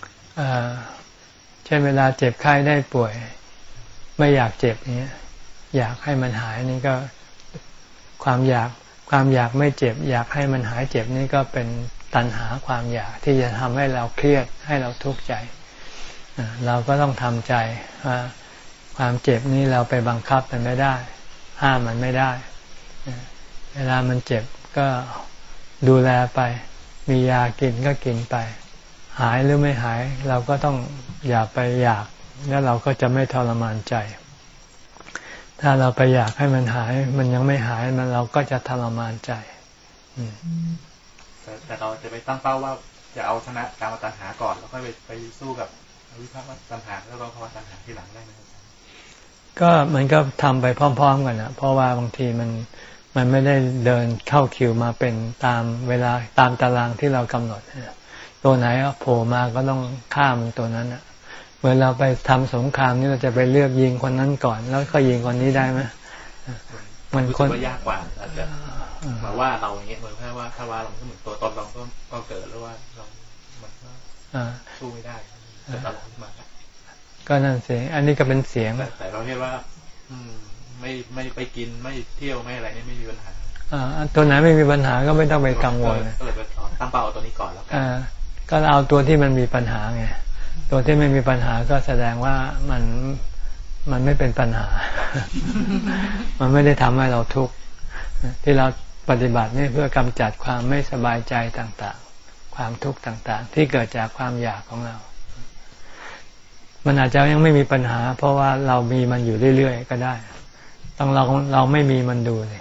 เช่นเวลาเจ็บไข้ได้ป่วยไม่อยากเจ็บนี้อยากให้มันหายนี่ก็ความอยากไม่เจ็บอยากให้มันหายเจ็บนี่ก็เป็นตัณหาความอยากที่จะทำให้เราเครียดให้เราทุกข์ใจเราก็ต้องทำใจว่าความเจ็บนี้เราไปบังคับมันไม่ได้ห้ามมันไม่ได้เวลามันเจ็บก็ดูแลไปมียากินก็กินไปหายหรือไม่หายเราก็ต้องอย่าไปอยากแล้วเราก็จะไม่ทรมานใจถ้าเราไปอยากให้มันหายมันยังไม่หายมันเราก็จะทรมานใจแต่เราจะไปตั้งเป้าว่าจะเอาชนะการมาตัณหาก่อนแล้วค่อยไปสู้กับวิภาวะตัณหาแล้วก็ภาวะตัณหาที่หลังได้ไหมก็มันก็ทำไปพร้อมๆกันนะเพราะว่าบางทีมันไม่ได้เดินเข้าคิวมาเป็นตามเวลาตามตารางที่เรากำหนดตัวไหนโผล่มาก็ต้องฆ่ามันตัวนั้นอ่ะเมื่อเราไปทำสงครามนี่เราจะไปเลือกยิงคนนั้นก่อนแล้วก็ยิงคนนี้ได้ไหมมันคนยากกว่าอาจจะมาว่าเราอย่างเงี้ยเหมือนว่าถ้าว่าเราเหมือนตัวตนเราก็เกิดแล้วว่าเรามันก็สู้ไม่ได้จะตลอดมาก็นั่นสิอันนี้ก็เป็นเสียงแต่เราเรียกว่าไม่ไปกินไม่เที่ยวไม่อะไรนี่ไม่มีปัญหาตัวไหนไม่มีปัญหาก็ไม่ต้องไปกังวลตั้งเป้าตัวนี้ก่อนแล้วกันก็เอาตัวที่มันมีปัญหาไงตัวที่ไม่มีปัญหาก็แสดงว่ามันไม่เป็นปัญหา มันไม่ได้ทำให้เราทุกข์ที่เราปฏิบัตินี่เพื่อกำจัดความไม่สบายใจต่างๆความทุกข์ต่างๆที่เกิดจากความอยากของเรามันอาจจะยังไม่มีปัญหาเพราะว่าเรามีมันอยู่เรื่อยๆก็ได้ต้องเราไม่มีมันดูเลย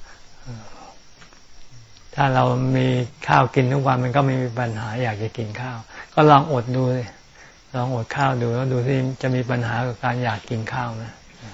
ถ้าเรามีข้าวกินทุกวันมันก็ไม่มีปัญหาอยากจะกินข้าวก็ลองอดดูเลยลองอดข้าวดูแล้วดูที่จะมีปัญหากับการอยากกินข้าวไหม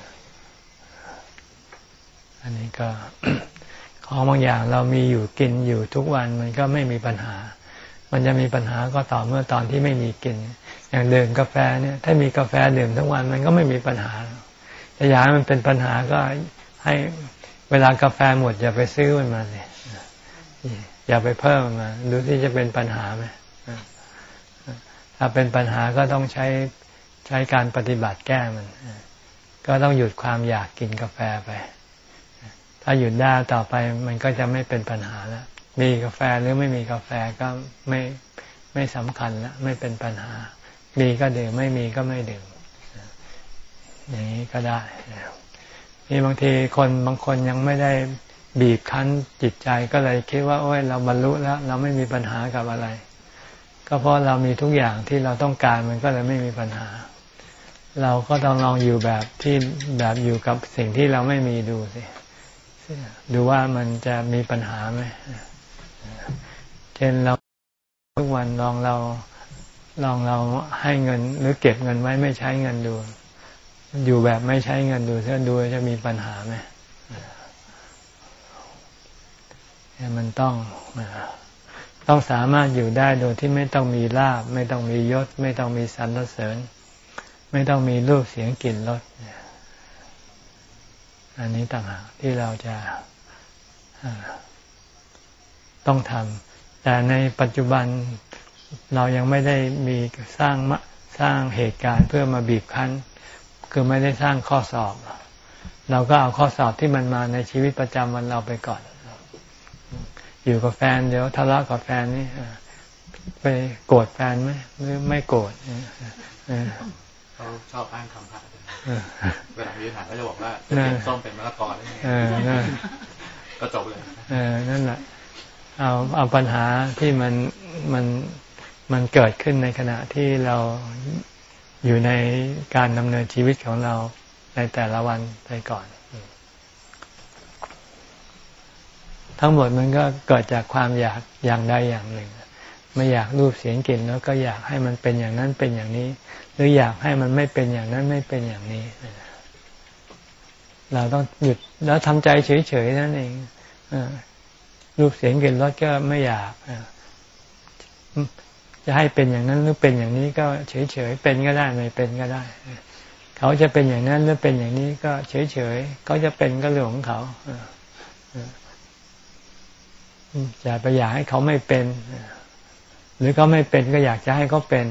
อันนี้ก็ ของบางอย่างเรามีอยู่กินอยู่ทุกวันมันก็ไม่มีปัญหามันจะมีปัญหาก็ต่อเมื่อตอนที่ไม่มีกินอย่างดื่มกาแฟเนี่ยถ้ามีกาแฟดื่มทั้งวันมันก็ไม่มีปัญหาแต่อยากให้มันเป็นปัญหาก็ให้เวลากาแฟหมดอย่าไปซื้อมันมาเลยอย่าไปเพิ่มมาดูที่จะเป็นปัญหาไหมถ้าเป็นปัญหาก็ต้องใช้การปฏิบัติแก้มันก็ต้องหยุดความอยากกินกาแฟไปถ้าหยุดได้ต่อไปมันก็จะไม่เป็นปัญหาแล้วมีกาแฟหรือไม่มีกาแฟก็ไม่สำคัญแล้วไม่เป็นปัญหามีก็ดื่มไม่มีก็ไม่ดื่มอย่างนี้ก็ได้นี่บางทีบางคนยังไม่ได้บีบคั้นจิตใจก็เลยคิดว่าโอ้ยเราบรรลุแล้วเราไม่มีปัญหากับอะไรก็เพราะเรามีทุกอย่างที่เราต้องการมันก็เลยไม่มีปัญหาเราก็ต้องลองอยู่แบบอยู่กับสิ่งที่เราไม่มีดูสิดูว่ามันจะมีปัญหาไหมเช่นเราทุกวันลองเราให้เงินหรือเก็บเงินไว้ไม่ใช้เงินดูอยู่แบบไม่ใช้เงินดูถ้าดูจะมีปัญหาไหมมันต้องสามารถอยู่ได้โดยที่ไม่ต้องมีลาภไม่ต้องมียศไม่ต้องมีสรรเสริญไม่ต้องมีรูปเสียงกลิ่นรสอันนี้ต่างหากที่เราจะต้องทำแต่ในปัจจุบันเรายังไม่ได้มีสร้างเหตุการณ์เพื่อมาบีบคั้นคือไม่ได้สร้างข้อสอบเราก็เอาข้อสอบที่มันมาในชีวิตประจำวันเราไปก่อนอยู่กับแฟนเดี๋ยวทะเลาะกับแฟนนี่ไปโกรธแฟนไหมหรือไม่โกรธเขาชอบอ้างคำพระเวลามีปัญหาก็จะบอกว่าเป็นส้มเป็นมะละกอได้ไงก็จบเลยนั่นแหละเอาปัญหาที่มันเกิดขึ้นในขณะที่เราอยู่ในการดำเนินชีวิตของเราในแต่ละวันไปก่อนทั้งหมดมันก็เกิดจากความอยากอย่างใดอย่างหนึ่งไม่อยากรูปเสียงกลิ่นแล้วก็อยากให้มันเป็นอย่างนั้นเป็นอย่างนี้หรืออยากให้มันไม่เป็นอย่างนั้นไม่เป็นอย่างนี้เราต้องหยุดแล้วทำใจเฉยๆนั่นเองรูปเสียงกลิ่นรสก็ไม่อยากจะให้เป็นอย่างนั้นหรือเป็นอย่างนี้ก็เฉยๆเป็นก็ได้ไม่เป็นก็ได้ใเขาจะเป็นอย่างนั้นหรือเป็นอย่างนี้ก็เฉยๆเขาจะเป็นก็เรื่องของเขาอย่าไปอยากให้เขาไม่เป็นหรือเขาไม่เป็นก็อยากจะให้เขาเป็น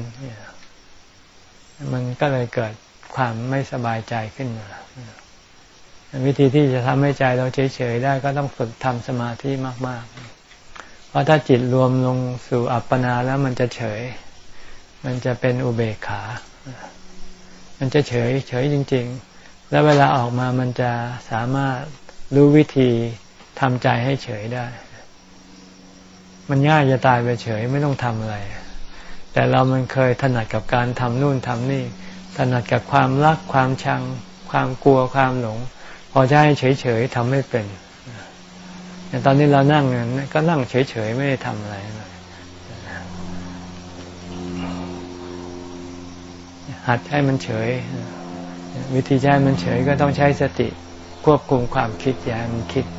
มันก็เลยเกิดความไม่สบายใจขึ้นมาวิธีที่จะทำให้ใจเราเฉยๆได้ก็ต้องฝึกทำสมาธิมากๆเพราะถ้าจิตรวมลงสู่อัปปนาแล้วมันจะเฉยมันจะเป็นอุเบกขามันจะเฉยจริงๆแล้วเวลาออกมามันจะสามารถรู้วิธีทำใจให้เฉยได้มันง่ายจะตายไปเฉยไม่ต้องทำอะไรแต่มันเคยถนัดกับการทำนู่นทำนี่ถนัดกับความรักความชังความกลัวความหลงพอจะให้เฉยๆทำไม่เป็นแต่ตอนนี้เรานั่งก็นั่งเฉยๆไม่ได้ทำอะไรหัดให้มันเฉยวิธีให้มันเฉยก็ต้องใช้สติควบคุมความคิดอย่าให้มันคิด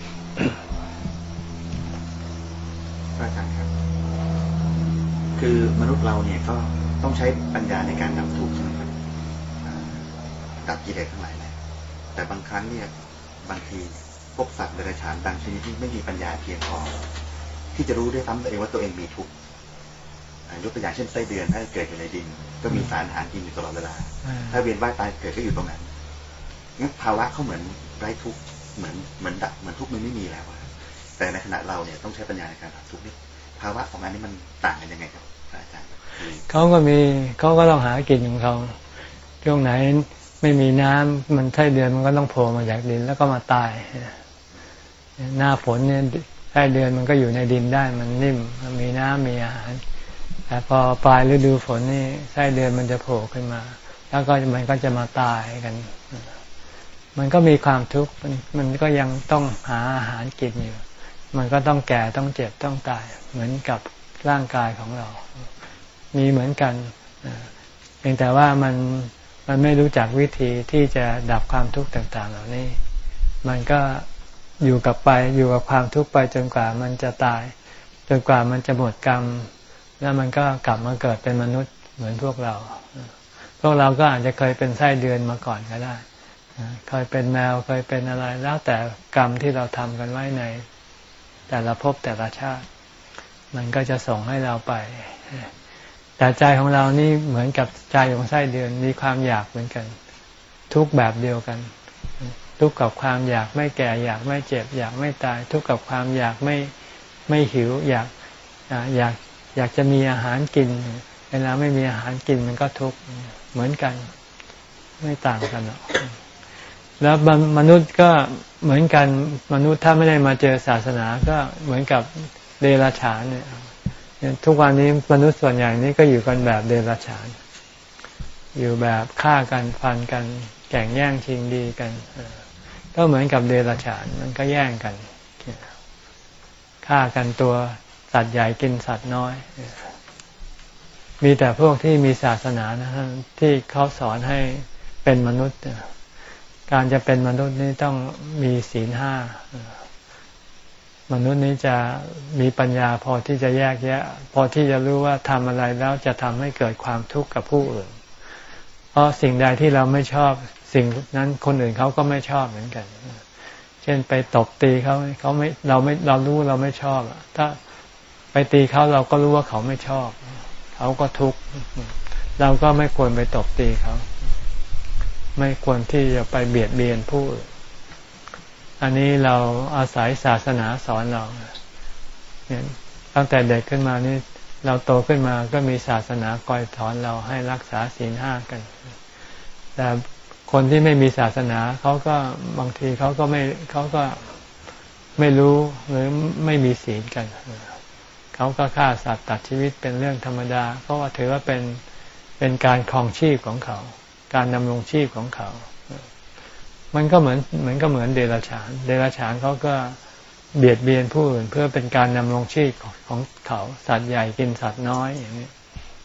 อาจารย์ครับคือมนุษย์เราเนี่ยก็ต้องใช้ปัญญาในการดับทุกข์ใช่ไหมครับดับกิเลสทั้งหลายแหละแต่บางครั้งเนี่ยบางทีพวกสัตว์เดรัจฉานบางชนิดที่ไม่มีปัญญาเพียงพอที่จะรู้ด้วยซ้ำตัวเองว่าตัวเองมีทุกข์ยกตัวอย่างเช่นไส้เดือนถ้าเกิดอยู่ในดินก็มีสารอาหารกินอยู่ตลอดเวลาถ้าเวียนว่ายตายเกิดก็อยู่ตรงนั้นงั้นภาวะเขาเหมือนไร้ทุกข์เหมือนดับเหมือนทุกข์มันไม่มีแล้วแต่ในขณะเราเนี่ยต้องใช้ปัญญาในการดับทุกข์นี่ภาวะของอันนี้มันต่างกันยังไงครับอาจารย์เขาก็ต้องหากินของเขาช่วงไหนไม่มีน้ำมันไส้เดือนมันก็ต้องโผล่มาจากดินแล้วก็มาตายหน้าฝนเนี่ยไส้เดือนมันก็อยู่ในดินได้มันนิ่มมันมีน้ำมีอาหารแต่พอปลายฤดูฝนนี่ไส้เดือนมันจะโผล่ขึ้นมาแล้วก็มันก็จะมาตายกันมันก็มีความทุกข์มันก็ยังต้องหาอาหารกินอยู่มันก็ต้องแก่ต้องเจ็บต้องตายเหมือนกับร่างกายของเรามีเหมือนกันเพียงแต่ว่ามันไม่รู้จักวิธีที่จะดับความทุกข์ต่างๆเหล่านี้มันก็อยู่กับความทุกข์ไปจนกว่ามันจะตายจนกว่ามันจะหมดกรรมแล้วมันก็กลับมาเกิดเป็นมนุษย์เหมือนพวกเราก็อาจจะเคยเป็นไส้เดือนมาก่อนก็ได้เคยเป็นแมวเคยเป็นอะไรแล้วแต่กรรมที่เราทำกันไว้ในแต่ละภพแต่ละชาติมันก็จะส่งให้เราไปแต่ใจของเรานี่เหมือนกับใจของไส้เดือนมีความอยากเหมือนกันทุกแบบเดียวกันทุกข์กับความอยากไม่แก่อยากไม่เจ็บอยากไม่ตายทุกข์กับความอยากไม่หิวอยากจะมีอาหารกินเวลาไม่มีอาหารกินมันก็ทุกข์เหมือนกันไม่ต่างกันหรอกแล้วมนุษย์ก็เหมือนกันมนุษย์ถ้าไม่ได้มาเจอศาสนาก็เหมือนกับเดรัจฉานเนี่ยทุกวันนี้มนุษย์ส่วนใหญ่นี้ก็อยู่กันแบบเดรัจฉานอยู่แบบฆ่ากันฟันกันแข่งแย่งชิงดีกันก็เหมือนกับเดรัจฉานมันก็แย่งกันฆ่ากันตัวสัตว์ใหญ่กินสัตว์น้อยมีแต่พวกที่มีศาสนานะที่เขาสอนให้เป็นมนุษย์การจะเป็นมนุษย์นี่ต้องมีศีล 5มนุษย์นี้จะมีปัญญาพอที่จะแยกแยะพอที่จะรู้ว่าทำอะไรแล้วจะทำให้เกิดความทุกข์กับผู้อื่นเพราะสิ่งใดที่เราไม่ชอบสิ่งนั้นคนอื่นเขาก็ไม่ชอบเหมือนกันเช่นไปตบตีเขาเรารู้เราไม่ชอบถ้าไปตีเขาเราก็รู้ว่าเขาไม่ชอบเขาก็ทุกข์เราก็ไม่ควรไปตบตีเขาไม่ควรที่จะไปเบียดเบียนผู้อื่นอันนี้เราอาศัยศาสนาสอนเราเนี่ยตั้งแต่เด็กขึ้นมานี่เราโตขึ้นมาก็มีศาสนาคอยสอนเราให้รักษาศีล 5กันแต่คนที่ไม่มีศาสนาเขาก็บางทีเขาก็ไม่รู้หรือไม่มีศีลกันเขาก็ฆ่าสัตว์ตัดชีวิตเป็นเรื่องธรรมดาเพราะว่าถือว่าเป็นการครองชีพของเขาการดำรงชีพของเขามันก็เหมือนเดรัจฉานเขาก็เบียดเบียนผู้อื่นเพื่อเป็นการดำรงชีพของเขาสัตว์ใหญ่กินสัตว์น้อยอย่างนี้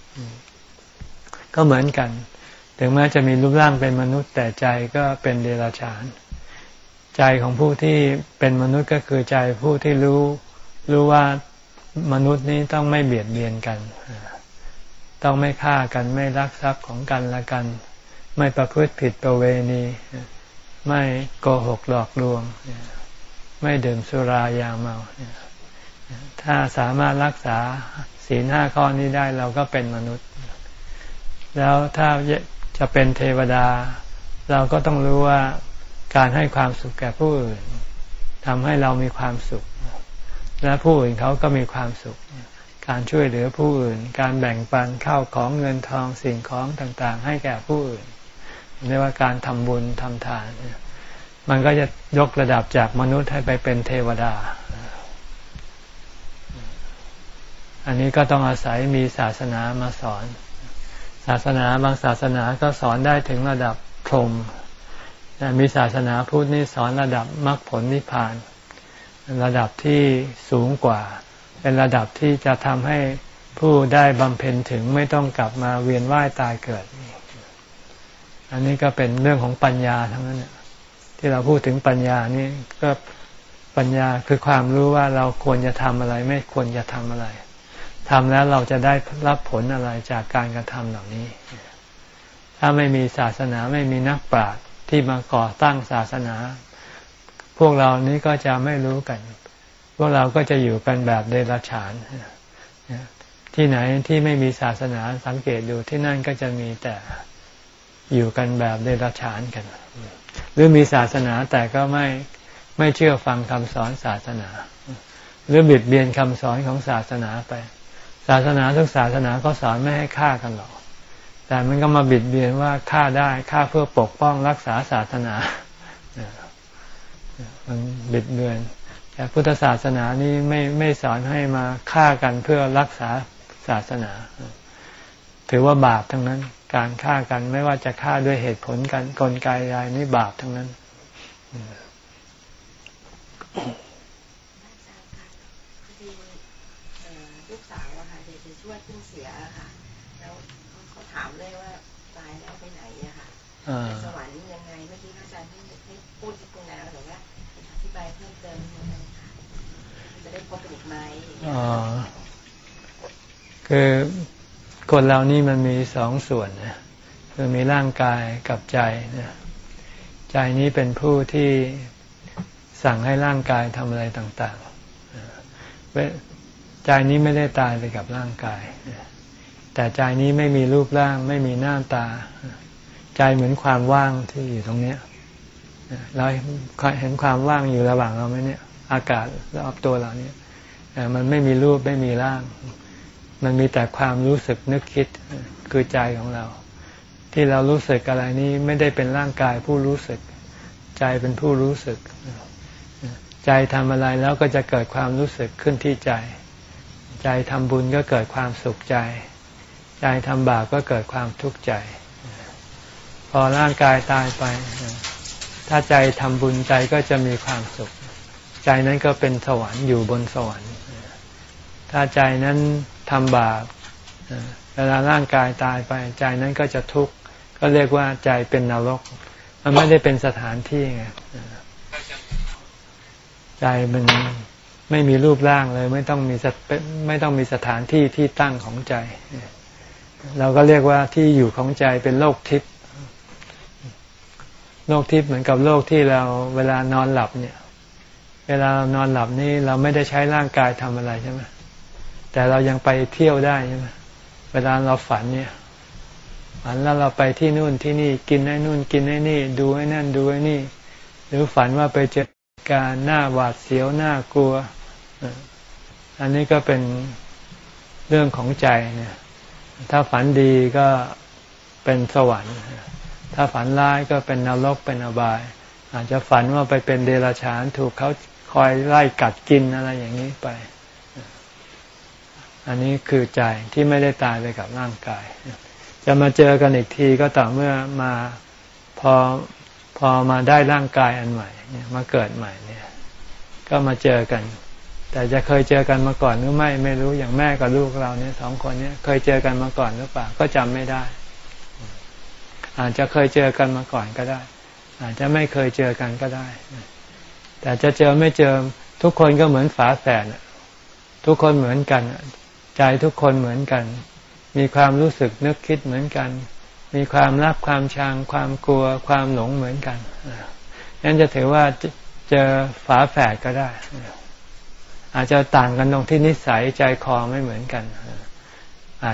ก็เหมือนกันถึงแม้จะมีรูปร่างเป็นมนุษย์แต่ใจก็เป็นเดรัจฉานใจของผู้ที่เป็นมนุษย์ก็คือใจผู้ที่รู้ว่ามนุษย์นี้ต้องไม่เบียดเบียนกันต้องไม่ฆ่ากันไม่ลักทรัพย์ของกันและกันไม่ประพฤติผิดประเวณีไม่โกหกหลอกลวงไม่ดื่มสุรายาเมาถ้าสามารถรักษาศีล 5 ข้อนี้ได้เราก็เป็นมนุษย์แล้วถ้าจะเป็นเทวดาเราก็ต้องรู้ว่าการให้ความสุขแก่ผู้อื่นทำให้เรามีความสุขและผู้อื่นเขาก็มีความสุขการช่วยเหลือผู้อื่นการแบ่งปันข้าวของเงินทองสิ่งของต่างๆให้แก่ผู้อื่นเรียกว่าการทำบุญทำทานมันก็จะยกระดับจากมนุษย์ให้ไปเป็นเทวดาอันนี้ก็ต้องอาศัยมีศาสนามาสอนศาสนาบางศาสนาก็สอนได้ถึงระดับพรหมมีศาสนาพุทธนี่สอนระดับมรรคผลนิพพานระดับที่สูงกว่าเป็นระดับที่จะทำให้ผู้ได้บำเพ็ญถึงไม่ต้องกลับมาเวียนว่ายตายเกิดอันนี้ก็เป็นเรื่องของปัญญาทั้งนั้นที่เราพูดถึงปัญญานี่ก็ปัญญาคือความรู้ว่าเราควรจะทำอะไรไม่ควรจะทำอะไรทำแล้วเราจะได้รับผลอะไรจากการกระทำเหล่านี้ถ้าไม่มีศาสนาไม่มีนักปราชญ์ที่มาก่อตั้งศาสนาพวกเรานี้ก็จะไม่รู้กันพวกเราก็จะอยู่กันแบบเดรัจฉานที่ไหนที่ไม่มีศาสนาสังเกตดูที่นั่นก็จะมีแต่อยู่กันแบบเดรัจฉานกันหรือมีศาสนาแต่ก็ไม่เชื่อฟังคำสอนศาสนาหรือบิดเบียนคำสอนของศาสนาไปศาสนาทุกศาสนาก็สอนไม่ให้ฆ่ากันหรอกแต่มันก็มาบิดเบียนว่าฆ่าได้ฆ่าเพื่อปกป้องรักษาศาสนามันบิดเบือนแต่พุทธศาสนานี้ไม่สอนให้มาฆ่ากันเพื่อรักษาศาสนาถือว่าบาปทั้งนั้นการฆ่ากันไม่ว่าจะฆ่าด้วยเหตุผลกันกลไกใดนี่บาปทั้งนั้นลูกสาวอะค่ะเดี๋ยวจะช่วยเพิ่งเสียค่ะแล้วเขาถามเลยว่าตายแล้วไปไหนอะค่ะสวรรค์ยังไงเมื่อกี้พระอาจารย์ให้พูดตรงนั้นแต่ว่าอธิบายเพิ่มเติมนะคะจะได้พบกันอีกไหมคือคนเรานี่มันมีสองส่วนนะคือมีร่างกายกับใจนะใจนี้เป็นผู้ที่สั่งให้ร่างกายทำอะไรต่างๆใจนี้ไม่ได้ตายไปกับร่างกายแต่ใจนี้ไม่มีรูปร่างไม่มีหน้าตาใจเหมือนความว่างที่อยู่ตรงนี้เราเห็นความว่างอยู่ระหว่างเราไหมเนี่ยอากาศรอบตัวเราเนี่ยมันไม่มีรูปไม่มีร่างมันมีแต่ความรู้สึกนึกคิดคือใจของเราที่เรารู้สึกอะไรนี้ไม่ได้เป็นร่างกายผู้รู้สึกใจเป็นผู้รู้สึกใจทำอะไรแล้วก็จะเกิดความรู้สึกขึ้นที่ใจใจทำบุญก็เกิดความสุขใจใจทำบาปก็เกิดความทุกข์ใจพอร่างกายตายไปถ้าใจทำบุญใจก็จะมีความสุขใจนั้นก็เป็นสวรรค์อยู่บนสวรรค์ถ้าใจนั้นทำบาปเวลาร่างกายตายไปใจนั้นก็จะทุกข์ก็เรียกว่าใจเป็นนรกมันไม่ได้เป็นสถานที่ไงใจมันไม่มีรูปร่างเลยไม่ต้องมีสถานที่ที่ตั้งของใจเราก็เรียกว่าที่อยู่ของใจเป็นโลกทิพย์โลกทิพย์เหมือนกับโลกที่เราเวลานอนหลับเนี่ยเวลานอนหลับนี่เราไม่ได้ใช้ร่างกายทำอะไรใช่ไหมแต่เรายังไปเที่ยวได้ใช่ไหมเวลาเราฝันเนี่ยฝันแล้วเราไปที่นู่นที่นี่กินไอ้นู่นกินไอ้นี่ดูไอ้นั่นดูไอ้นี่หรือฝันว่าไปเจอการหน้าหวาดเสียวหน้ากลัวอันนี้ก็เป็นเรื่องของใจเนี่ยถ้าฝันดีก็เป็นสวรรค์ถ้าฝันร้ายก็เป็นนรกเป็นอบายอาจจะฝันว่าไปเป็นเดรัจฉานถูกเขาคอยไล่กัดกินอะไรอย่างนี้ไปอันนี้คือใจที่ไม่ได้ตายไปกับร่างกายจะมาเจอกันอีกทีก็ต่อเมื่อมาพอมาได้ร่างกายอันใหม่เนี่ยมาเกิดใหม่เนี่ยก็มาเจอกันแต่จะเคยเจอกันมาก่อนหรือไม่รู้อย่างแม่กับลูกเราเนี่ยสองคนเนี่ยเคยเจอกันมาก่อนหรือเปล่าก็จำไม่ได้อาจจะเคยเจอกันมาก่อนก็ได้อาจจะไม่เคยเจอกันก็ได้แต่จะเจอไม่เจอทุกคนก็เหมือนฝาแฝดทุกคนเหมือนกันใจทุกคนเหมือนกันมีความรู้สึกนึกคิดเหมือนกันมีความรักความชังความกลัวความหลงเหมือนกันนั้นจะถือว่าเจอฝาแฝดก็ได้อาจจะต่างกันตรงที่นิสัยใจคอไม่เหมือนกันอาจ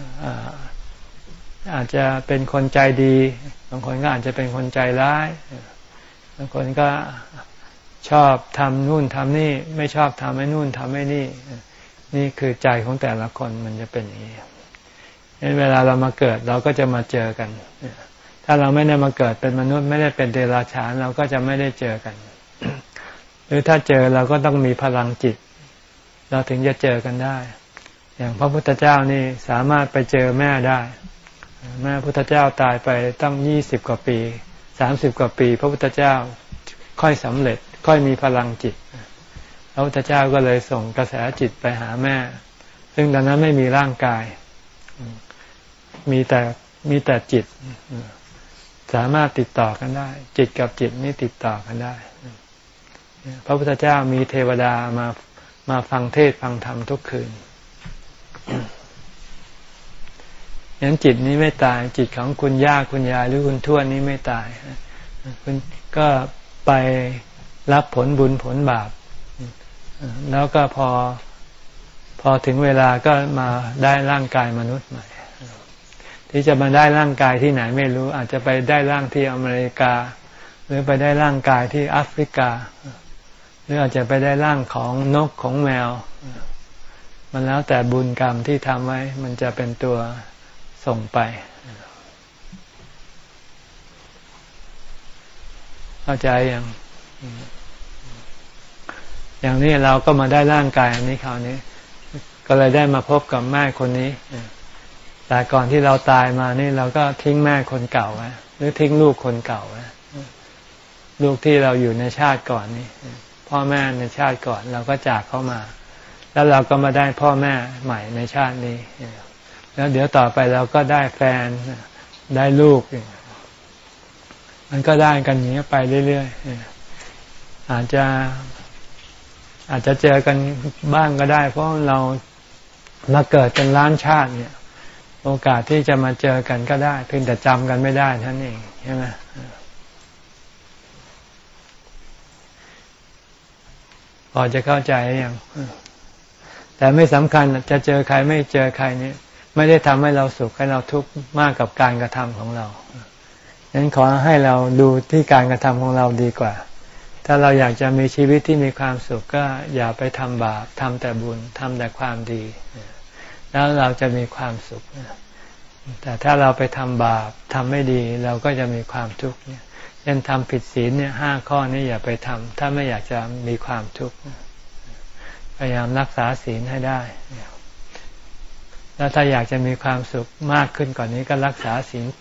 จะเป็นคนใจดีบางคนก็อาจจะเป็นคนใจร้ายบางคนก็ชอบทำนู่นทำนี่ไม่ชอบทำไอ้นู่นทำไอ้นี่นี่คือใจของแต่ละคนมันจะเป็นอย่างนี้เวลาเรามาเกิดเราก็จะมาเจอกันถ้าเราไม่ได้มาเกิดเป็นมนุษย์ไม่ได้เป็นเดรัจฉานเราก็จะไม่ได้เจอกันหรือถ้าเจอเราก็ต้องมีพลังจิตเราถึงจะเจอกันได้อย่างพระพุทธเจ้านี่สามารถไปเจอแม่ได้แม่พุทธเจ้าตายไปตั้ง20 กว่าปี30 กว่าปีพระพุทธเจ้าค่อยสำเร็จค่อยมีพลังจิตพระพุทธเจ้าก็เลยส่งกระแสจิตไปหาแม่ซึ่งตอนนั้นไม่มีร่างกายมีแต่จิตสามารถติดต่อกันได้จิตกับจิตนี่ติดต่อกันได้พระพุทธเจ้ามีเทวดามาฟังเทศน์ฟังธรรมทุกคืนงั้นจิตนี้ไม่ตายจิตของคุณย่าคุณยายหรือคุณทวดนี้ไม่ตายคุณก็ไปรับผลบุญผลบาปแล้วก็พอถึงเวลาก็มาได้ร่างกายมนุษย์ใหม่ที่จะมาได้ร่างกายที่ไหนไม่รู้อาจจะไปได้ร่างที่อเมริกาหรือไปได้ร่างกายที่แอฟริกาหรืออาจจะไปได้ร่างของนกของแมวมันแล้วแต่บุญกรรมที่ทำไว้มันจะเป็นตัวส่งไปเข้าใจอย่างนี้เราก็มาได้ร่างกายอันนี้คราวนี้ก็เลยได้มาพบกับแม่คนนี้แต่ก่อนที่เราตายมานี่เราก็ทิ้งแม่คนเก่าไว้หรือทิ้งลูกคนเก่าไว้ลูกที่เราอยู่ในชาติก่อนนี่พ่อแม่ในชาติก่อนเราก็จากเขามาแล้วเราก็มาได้พ่อแม่ใหม่ในชาตินี้แล้วเดี๋ยวต่อไปเราก็ได้แฟนได้ลูกมันก็ได้กันอย่างนี้ไปเรื่อยๆอาจจะเจอกันบ้างก็ได้เพราะเรามาเกิดเป็นล้านชาติเนี่ยโอกาสที่จะมาเจอกันก็ได้เพียงแต่จำกันไม่ได้ท่านเองใช่ไหมพอจะเข้าใจยังแต่ไม่สำคัญจะเจอใครไม่เจอใครนี่ไม่ได้ทำให้เราสุขให้เราทุกข์มากกับการกระทำของเราฉะนั้นขอให้เราดูที่การกระทำของเราดีกว่าถ้าเราอยากจะมีชีวิตที่มีความสุขก็อย่าไปทำบาปทำแต่บุญทำแต่ความดีแล้วเราจะมีความสุขแต่ถ้าเราไปทำบาปทำไม่ดีเราก็จะมีความทุกข์เช่นทำผิดศีลเนี่ย5 ข้อนี้อย่าไปทำถ้าไม่อยากจะมีความทุกข์พยายามรักษาศีลให้ได้แล้วถ้าอยากจะมีความสุขมากขึ้นกว่านี้ก็รักษาศีล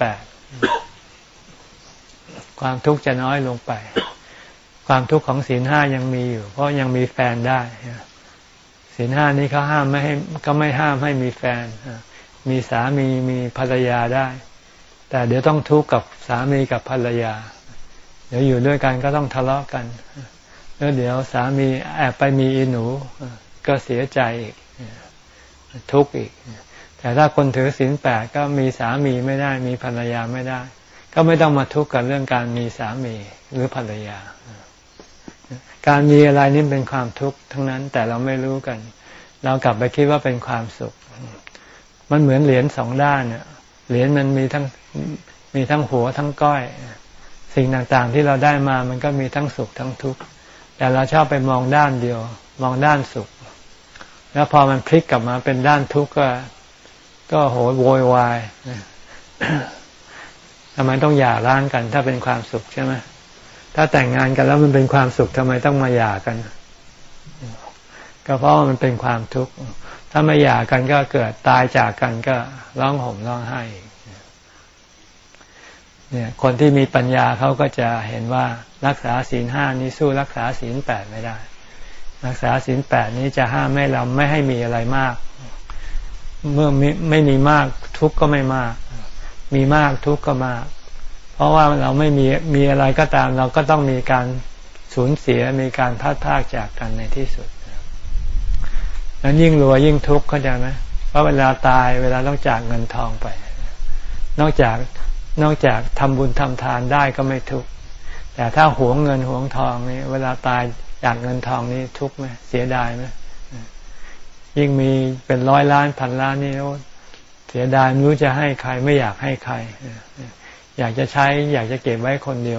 8ความทุกข์จะน้อยลงไปความทุกข์ของศีล 5ยังมีอยู่เพราะยังมีแฟนได้ศีล 5นี้เขาห้ามไม่ให้ก็ไม่ห้ามให้มีแฟนมีสามีมีภรรยาได้แต่เดี๋ยวต้องทุกข์กับสามีกับภรรยาเดี๋ยวอยู่ด้วยกันก็ต้องทะเลาะกันแล้วเดี๋ยวสามีแอบไปมีอีหนูก็เสียใจอีกทุกข์อีกแต่ถ้าคนถือศีล 8ก็มีสามีไม่ได้มีภรรยาไม่ได้ก็ไม่ต้องมาทุกข์กับเรื่องการมีสามีหรือภรรยาการมีอะไรนี่เป็นความทุกข์ทั้งนั้นแต่เราไม่รู้กันเรากลับไปคิดว่าเป็นความสุขมันเหมือนเหรียญ2 ด้านเนี่ยเหรียญมันมีทั้งหัวทั้งก้อยสิ่งต่างๆที่เราได้มามันก็มีทั้งสุขทั้งทุกข์แต่เราชอบไปมองด้านเดียวมองด้านสุขแล้วพอมันพลิกกลับมาเป็นด้านทุกข์ก็โหยโวยวายทำไมต้องหย่าร้างกันถ้าเป็นความสุขใช่ไหมถ้าแต่งงานกันแล้วมันเป็นความสุขทำไมต้องมาหย่ากันก็เพราะมันเป็นความทุกข์ถ้าไม่หย่ากันก็เกิดตายจากกันก็ร้องห่มร้องไห้เนี่ยคนที่มีปัญญาเขาก็จะเห็นว่ารักษาศีล 5นี้สู้รักษาศีล 8ไม่ได้รักษาศีล 8นี้จะห้ามให้เราไม่ให้มีอะไรมากเมื่อไม่มีมากทุกข์ก็ไม่มากมีมากทุกข์ก็มากเพราะว่าเราไม่มีอะไรก็ตามเราก็ต้องมีการสูญเสียมีการพลาดพลาดจากกันในที่สุดแล้วยิ่งรวยยิ่งทุกข์เข้าใจไหมเพราะเวลาตายเวลาต้องจากเงินทองไปนอกจากทำบุญทำทานได้ก็ไม่ทุกข์แต่ถ้าหวงเงินหวงทองนี่เวลาตายอยากเงินทองนี่ทุกข์ไหมเสียดายไหมยิ่งมีเป็นร้อยล้านพันล้านนี่เสียดายไม่รู้จะให้ใครไม่อยากให้ใครอยากจะใช้อยากจะเก็บไว้คนเดียว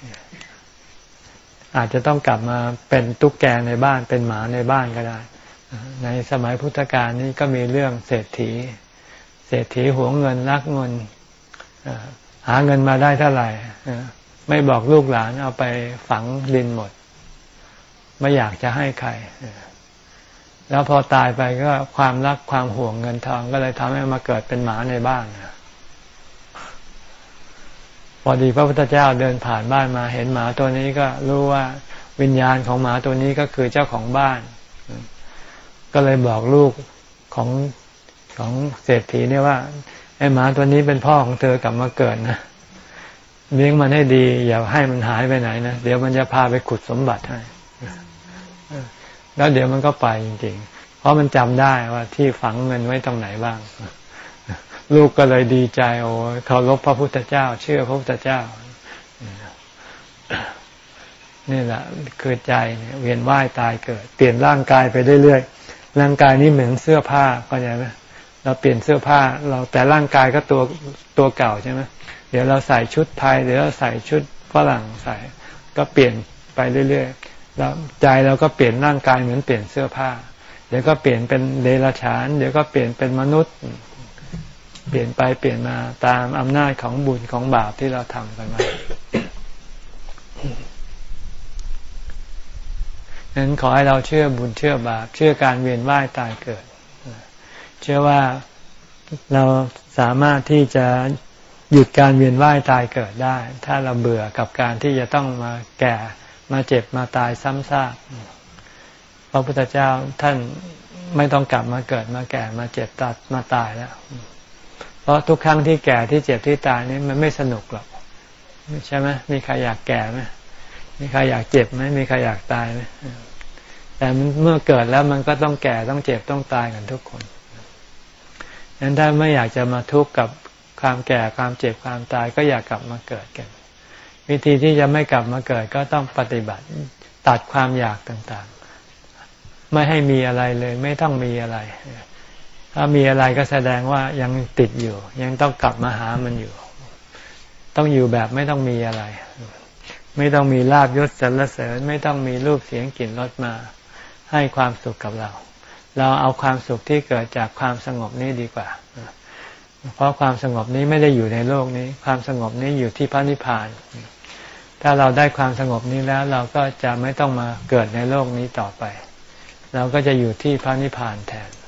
อาจจะต้องกลับมาเป็นตุ๊กแกในบ้านเป็นหมาในบ้านก็ได้ในสมัยพุทธกาลนี้ก็มีเรื่องเศรษฐีหวงเงินรักเงินหาเงินมาได้เท่าไหร่ไม่บอกลูกหลานเอาไปฝังดินหมดไม่อยากจะให้ใครแล้วพอตายไปก็ความรักความห่วงเงินทองก็เลยทำให้มาเกิดเป็นหมาในบ้านพอดีพระพุทธเจ้าเดินผ่านบ้านมาเห็นหมาตัวนี้ก็รู้ว่าวิญญาณของหมาตัวนี้ก็คือเจ้าของบ้านก็เลยบอกลูกของเศรษฐีเนี่ยว่าไอ้หมาตัวนี้เป็นพ่อของเธอกลับมาเกิดนะเลี้ยงมันให้ดีอย่าให้มันหายไปไหนนะเดี๋ยวมันจะพาไปขุดสมบัติให้แล้วเดี๋ยวมันก็ไปจริงๆเพราะมันจำได้ว่าที่ฝังเงินไว้ตรงไหนบ้างลูกก็เลยดีใจโอ้เคารพพระพุทธเจ้าเชื่อพระพุทธเจ้านี่แหละคือใจเวียนว่ายตายเกิดเปลี่ยนร่างกายไปเรื่อยๆร่างกายนี้เหมือนเสื้อผ้าเข้าใจไหมเราเปลี่ยนเสื้อผ้าเราแต่ร่างกายก็ตัวเก่าใช่ไหมเดี๋ยวเราใส่ชุดไทยเดี๋ยวเราใส่ชุดฝรั่งใส่ก็เปลี่ยนไปเรื่อยๆแล้วใจเราก็เปลี่ยนร่างกายเหมือนเปลี่ยนเสื้อผ้าเดี๋ยวก็เปลี่ยนเป็นเดรัจฉานเดี๋ยวก็เปลี่ยนเป็นมนุษย์เปลี่ยนไปเปลี่ยนมาตามอำนาจของบุญของบาปที่เราทำกันมาฉะนั้นขอให้เราเชื่อบุญเชื่อบาปเชื่อการเวียนว่ายตายเกิดเชื่อว่าเราสามารถที่จะหยุดการเวียนว่ายตายเกิดได้ถ้าเราเบื่อกับการที่จะต้องมาแก่มาเจ็บมาตายซ้ำซากพระพุทธเจ้าท่านไม่ต้องกลับมาเกิดมาแก่มาเจ็บมาตายแล้วเพราะทุกครั้งที่แก่ที่เจ็บที่ตายนี่มันไม่สนุกหรอกใช่ไหมมีใครอยากแก่ไหมมีใครอยากเจ็บไหมมีใครอยากตายไหมแต่เมื่อเกิดแล้วมันก็ต้องแก่ต้องเจ็บต้องตายกันทุกคนฉะนั้นถ้าไม่อยากจะมาทุกข์กับความแก่ความเจ็บความตายก็อยากกลับมาเกิดกันวิธีที่จะไม่กลับมาเกิดก็ต้องปฏิบัติตัดความอยากต่างๆไม่ให้มีอะไรเลยไม่ต้องมีอะไรถ้ามีอะไรก็แสดงว่ายังติดอยู่ยังต้องกลับมาหามันอยู่ต้องอยู่แบบไม่ต้องมีอะไรไม่ต้องมีลาภยศสรรเสริญไม่ต้องมีรูปเสียงกลิ่นรสมาให้ความสุขกับเราเอาความสุขที่เกิดจากความสงบนี้ดีกว่าเพราะความสงบนี้ไม่ได้อยู่ในโลกนี้ความสงบนี้อยู่ที่พระนิพพานถ้าเราได้ความสงบนี้แล้วเราก็จะไม่ต้องมาเกิดในโลกนี้ต่อไปเราก็จะอยู่ที่พระนิพพานแทน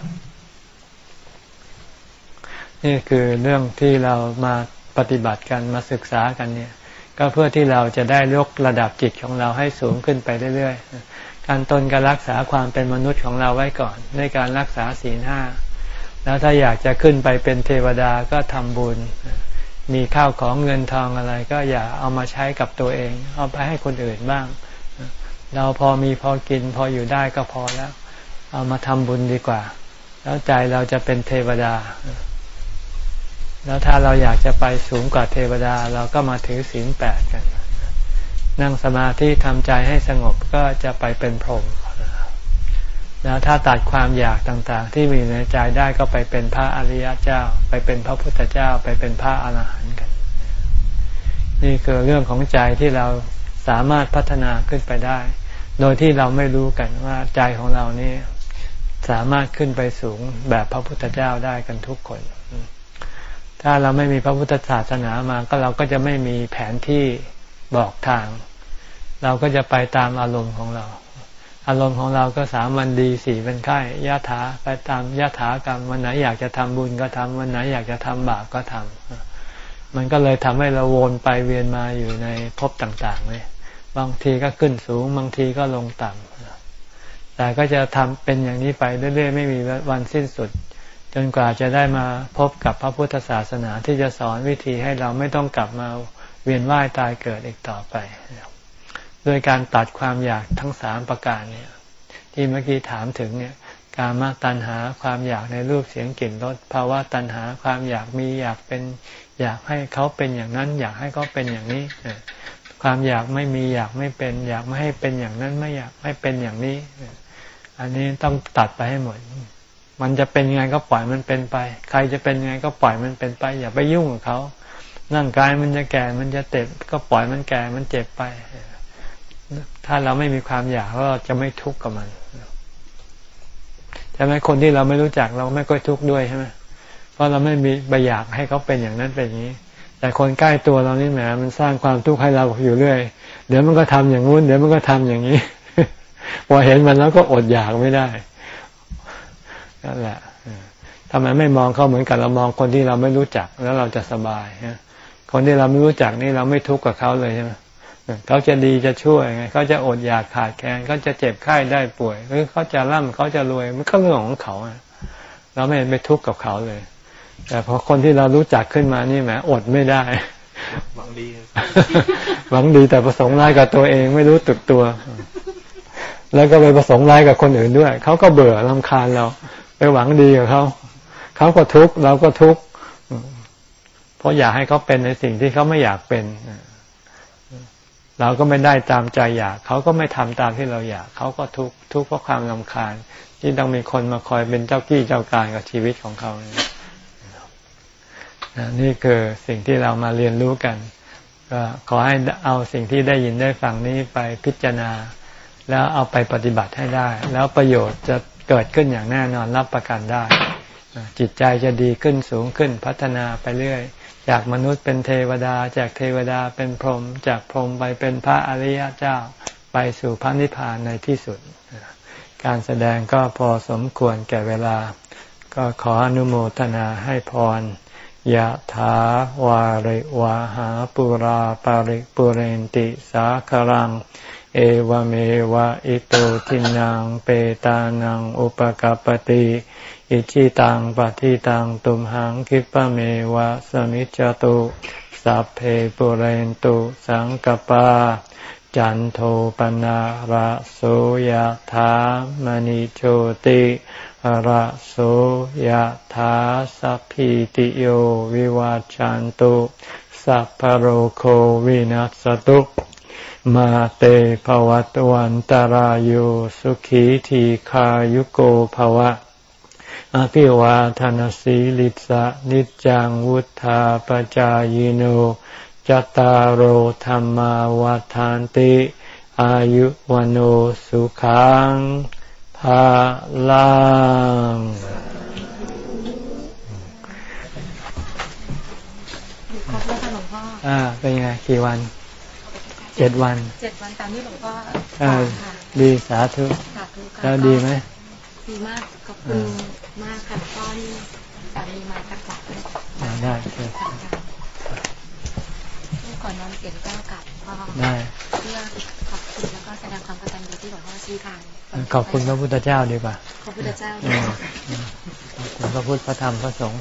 นี่คือเรื่องที่เรามาปฏิบัติกันมาศึกษากันเนี่ยก็เพื่อที่เราจะได้ยกระดับจิตของเราให้สูงขึ้นไปเรื่อยๆการการรักษาความเป็นมนุษย์ของเราไว้ก่อนในการรักษาศีล 5แล้วถ้าอยากจะขึ้นไปเป็นเทวดาก็ทำบุญมีข้าวของเงินทองอะไรก็อย่าเอามาใช้กับตัวเองเอาไปให้คนอื่นบ้างเราพอมีพอกินพออยู่ได้ก็พอแล้วเอามาทำบุญดีกว่าแล้วใจเราจะเป็นเทวดาแล้วถ้าเราอยากจะไปสูงกว่าเทวดาเราก็มาถือศีล 8กันนั่งสมาธิทำใจให้สงบก็จะไปเป็นพรหมแล้วถ้าตัดความอยากต่างๆที่มีในใจได้ก็ไปเป็นพระอริยเจ้าไปเป็นพระพุทธเจ้าไปเป็นพระอรหันต์กันนี่คือเรื่องของใจที่เราสามารถพัฒนาขึ้นไปได้โดยที่เราไม่รู้กันว่าใจของเรานี่สามารถขึ้นไปสูงแบบพระพุทธเจ้าได้กันทุกคนถ้าเราไม่มีพระพุทธศาสนามาก็เราก็จะไม่มีแผนที่บอกทางเราก็จะไปตามอารมณ์ของเราอารมณ์ของเราก็3 วันดี4 วันไข้ยถาไปตามยถากรรมวันไหนอยากจะทำบุญก็ทำวันไหนอยากจะทำบาปก็ทำมันก็เลยทำให้เราวนไปเวียนมาอยู่ในภพต่างๆเลยบางทีก็ขึ้นสูงบางทีก็ลงต่ำแต่ก็จะทำเป็นอย่างนี้ไปเรื่อยๆไม่มีวันสิ้นสุดจนกว่าจะได้มาพบกับพระพุทธศาสนาที่จะสอนวิธีให้เราไม่ต้องกลับมาเวียนว่ายตายเกิดอีกต่อไปโดยการตัดความอยากทั้ง3 ประการเนี่ยที่เมื่อกี้ถามถึงเนี่ยกามตัณหาความอยากในรูปเสียงกลิ่นรสภาวะตัณหาความอยากมีอยากเป็นอยากให้เขาเป็นอย่างนั้นอยากให้เขาเป็นอย่างนี้ความอยากไม่มีอยากไม่เป็นอยากไม่ให้เป็นอย่างนั้นไม่อยากให้เป็นอย่างนี้อันนี้ต้องตัดไปให้หมดมันจะเป็นยังไงก็ปล่อยมันเป็นไปใครจะเป็นยังไงก็ปล่อยมันเป็นไปอย่าไปยุ่งกับเขาร่างกายมันจะแก่มันจะเจ็บก็ปล่อยมันแก่มันเจ็บไปถ้าเราไม่มีความอยากเราจะไม่ทุกข์กับมันใช่ไหมคนที่เราไม่รู้จักเราไม่ค่อยทุกข์ด้วยใช่ไหมเพราะเราไม่มีไปอยากให้เขาเป็นอย่างนั้นเป็นอย่างนี้แต่คนใกล้ตัวเรานี่แหมมันสร้างความทุกข์ให้เราอยู่เรื่อยเดี๋ยวมันก็ทำอย่างงู้นเดี๋ยวมันก็ทำอย่างนี้ พอเห็นมันแล้วก็อดอยากไม่ได้นั่นแหละทำไมไม่มองเขาเหมือนกันเรามองคนที่เราไม่รู้จักแล้วเราจะสบายคนที่เราไม่รู้จักนี่เราไม่ทุกข์กับเขาเลยใช่ไหมเขาจะดีจะช่วยไงเขาจะอดอยากขาดแคลนเขาจะเจ็บไข้ได้ป่วยหรือเขาจะร่ำเขาจะรวยมันก็เรื่องของเขาเราไม่ไปทุกข์กับเขาเลยแต่พอคนที่เรารู้จักขึ้นมานี่แหมอดไม่ได้หวังดีหวังดีแต่ประสงค์ร้ายกับตัวเองไม่รู้ตึกตัวแล้วก็ไปประสงค์ร้ายกับคนอื่นด้วยเขาก็เบื่อรำคาญเราไปหวังดีกับเขาเขาก็ทุกข์เราก็ทุกข์เพราะอยากให้เขาเป็นในสิ่งที่เขาไม่อยากเป็นเราก็ไม่ได้ตามใจอยากเขาก็ไม่ทำตามที่เราอยากเขาก็ทุกข์เพราะความรำคาญที่ต้องมีคนมาคอยเป็นเจ้ากี้เจ้าการกับชีวิตของเขานี่คือสิ่งที่เรามาเรียนรู้กันก็ขอให้เอาสิ่งที่ได้ยินได้ฟังนี้ไปพิจารณาแล้วเอาไปปฏิบัติให้ได้แล้วประโยชน์จะเกิดขึ้นอย่างแน่นอนรับประกันได้จิตใจจะดีขึ้นสูงขึ้นพัฒนาไปเรื่อยจากมนุษย์เป็นเทวดาจากเทวดาเป็นพรหมจากพรหมไปเป็นพระอริยเจ้าไปสู่พระนิพพานในที่สุดการแสดงก็พอสมควรแก่เวลาก็ขออนุโมทนาให้พรยะถาวาริวะหาปุราปาริปุเรนติสาครังเอวเมวะอิโตทินังเปตานังอุปกัปปติอิจิตังปฏิตังตุมหังคิปะเมวะสมิจจตุสัพเพปุเรนตุสังกปาจันโทปนะระโสยถามณิโชติระโสยถาสัพพิติโยวิวัจจันตุสัพพโรโควินัสตุมาเตภวัตวันตารโยสุขีทีขายุโกภวะอภิวาทนาสีลิสะนิจังวุธาปจายโนจัตตารโอธรรมาวาทานติอายุวันโอสุขังภาลังขอบคุณค่ะหลวงพ่อเป็นไงกี่วัน7 วันตามที่หลวงพ่อดีสาธุแล้วดีไหมดีมากขอบคุณมากค่ะพ่อที่สามีมาตักบาตรได้ก่อนนอนเสียงก็กลับพ่อได้เพื่อขอบคุณแล้วก็แสดงความกตัญญูที่หลวงพ่อชี้ทางขอบคุณพระพุทธเจ้าดีกว่าขอบพุทธเจ้าขอบคุณพระพุทธพระธรรมพระสงฆ์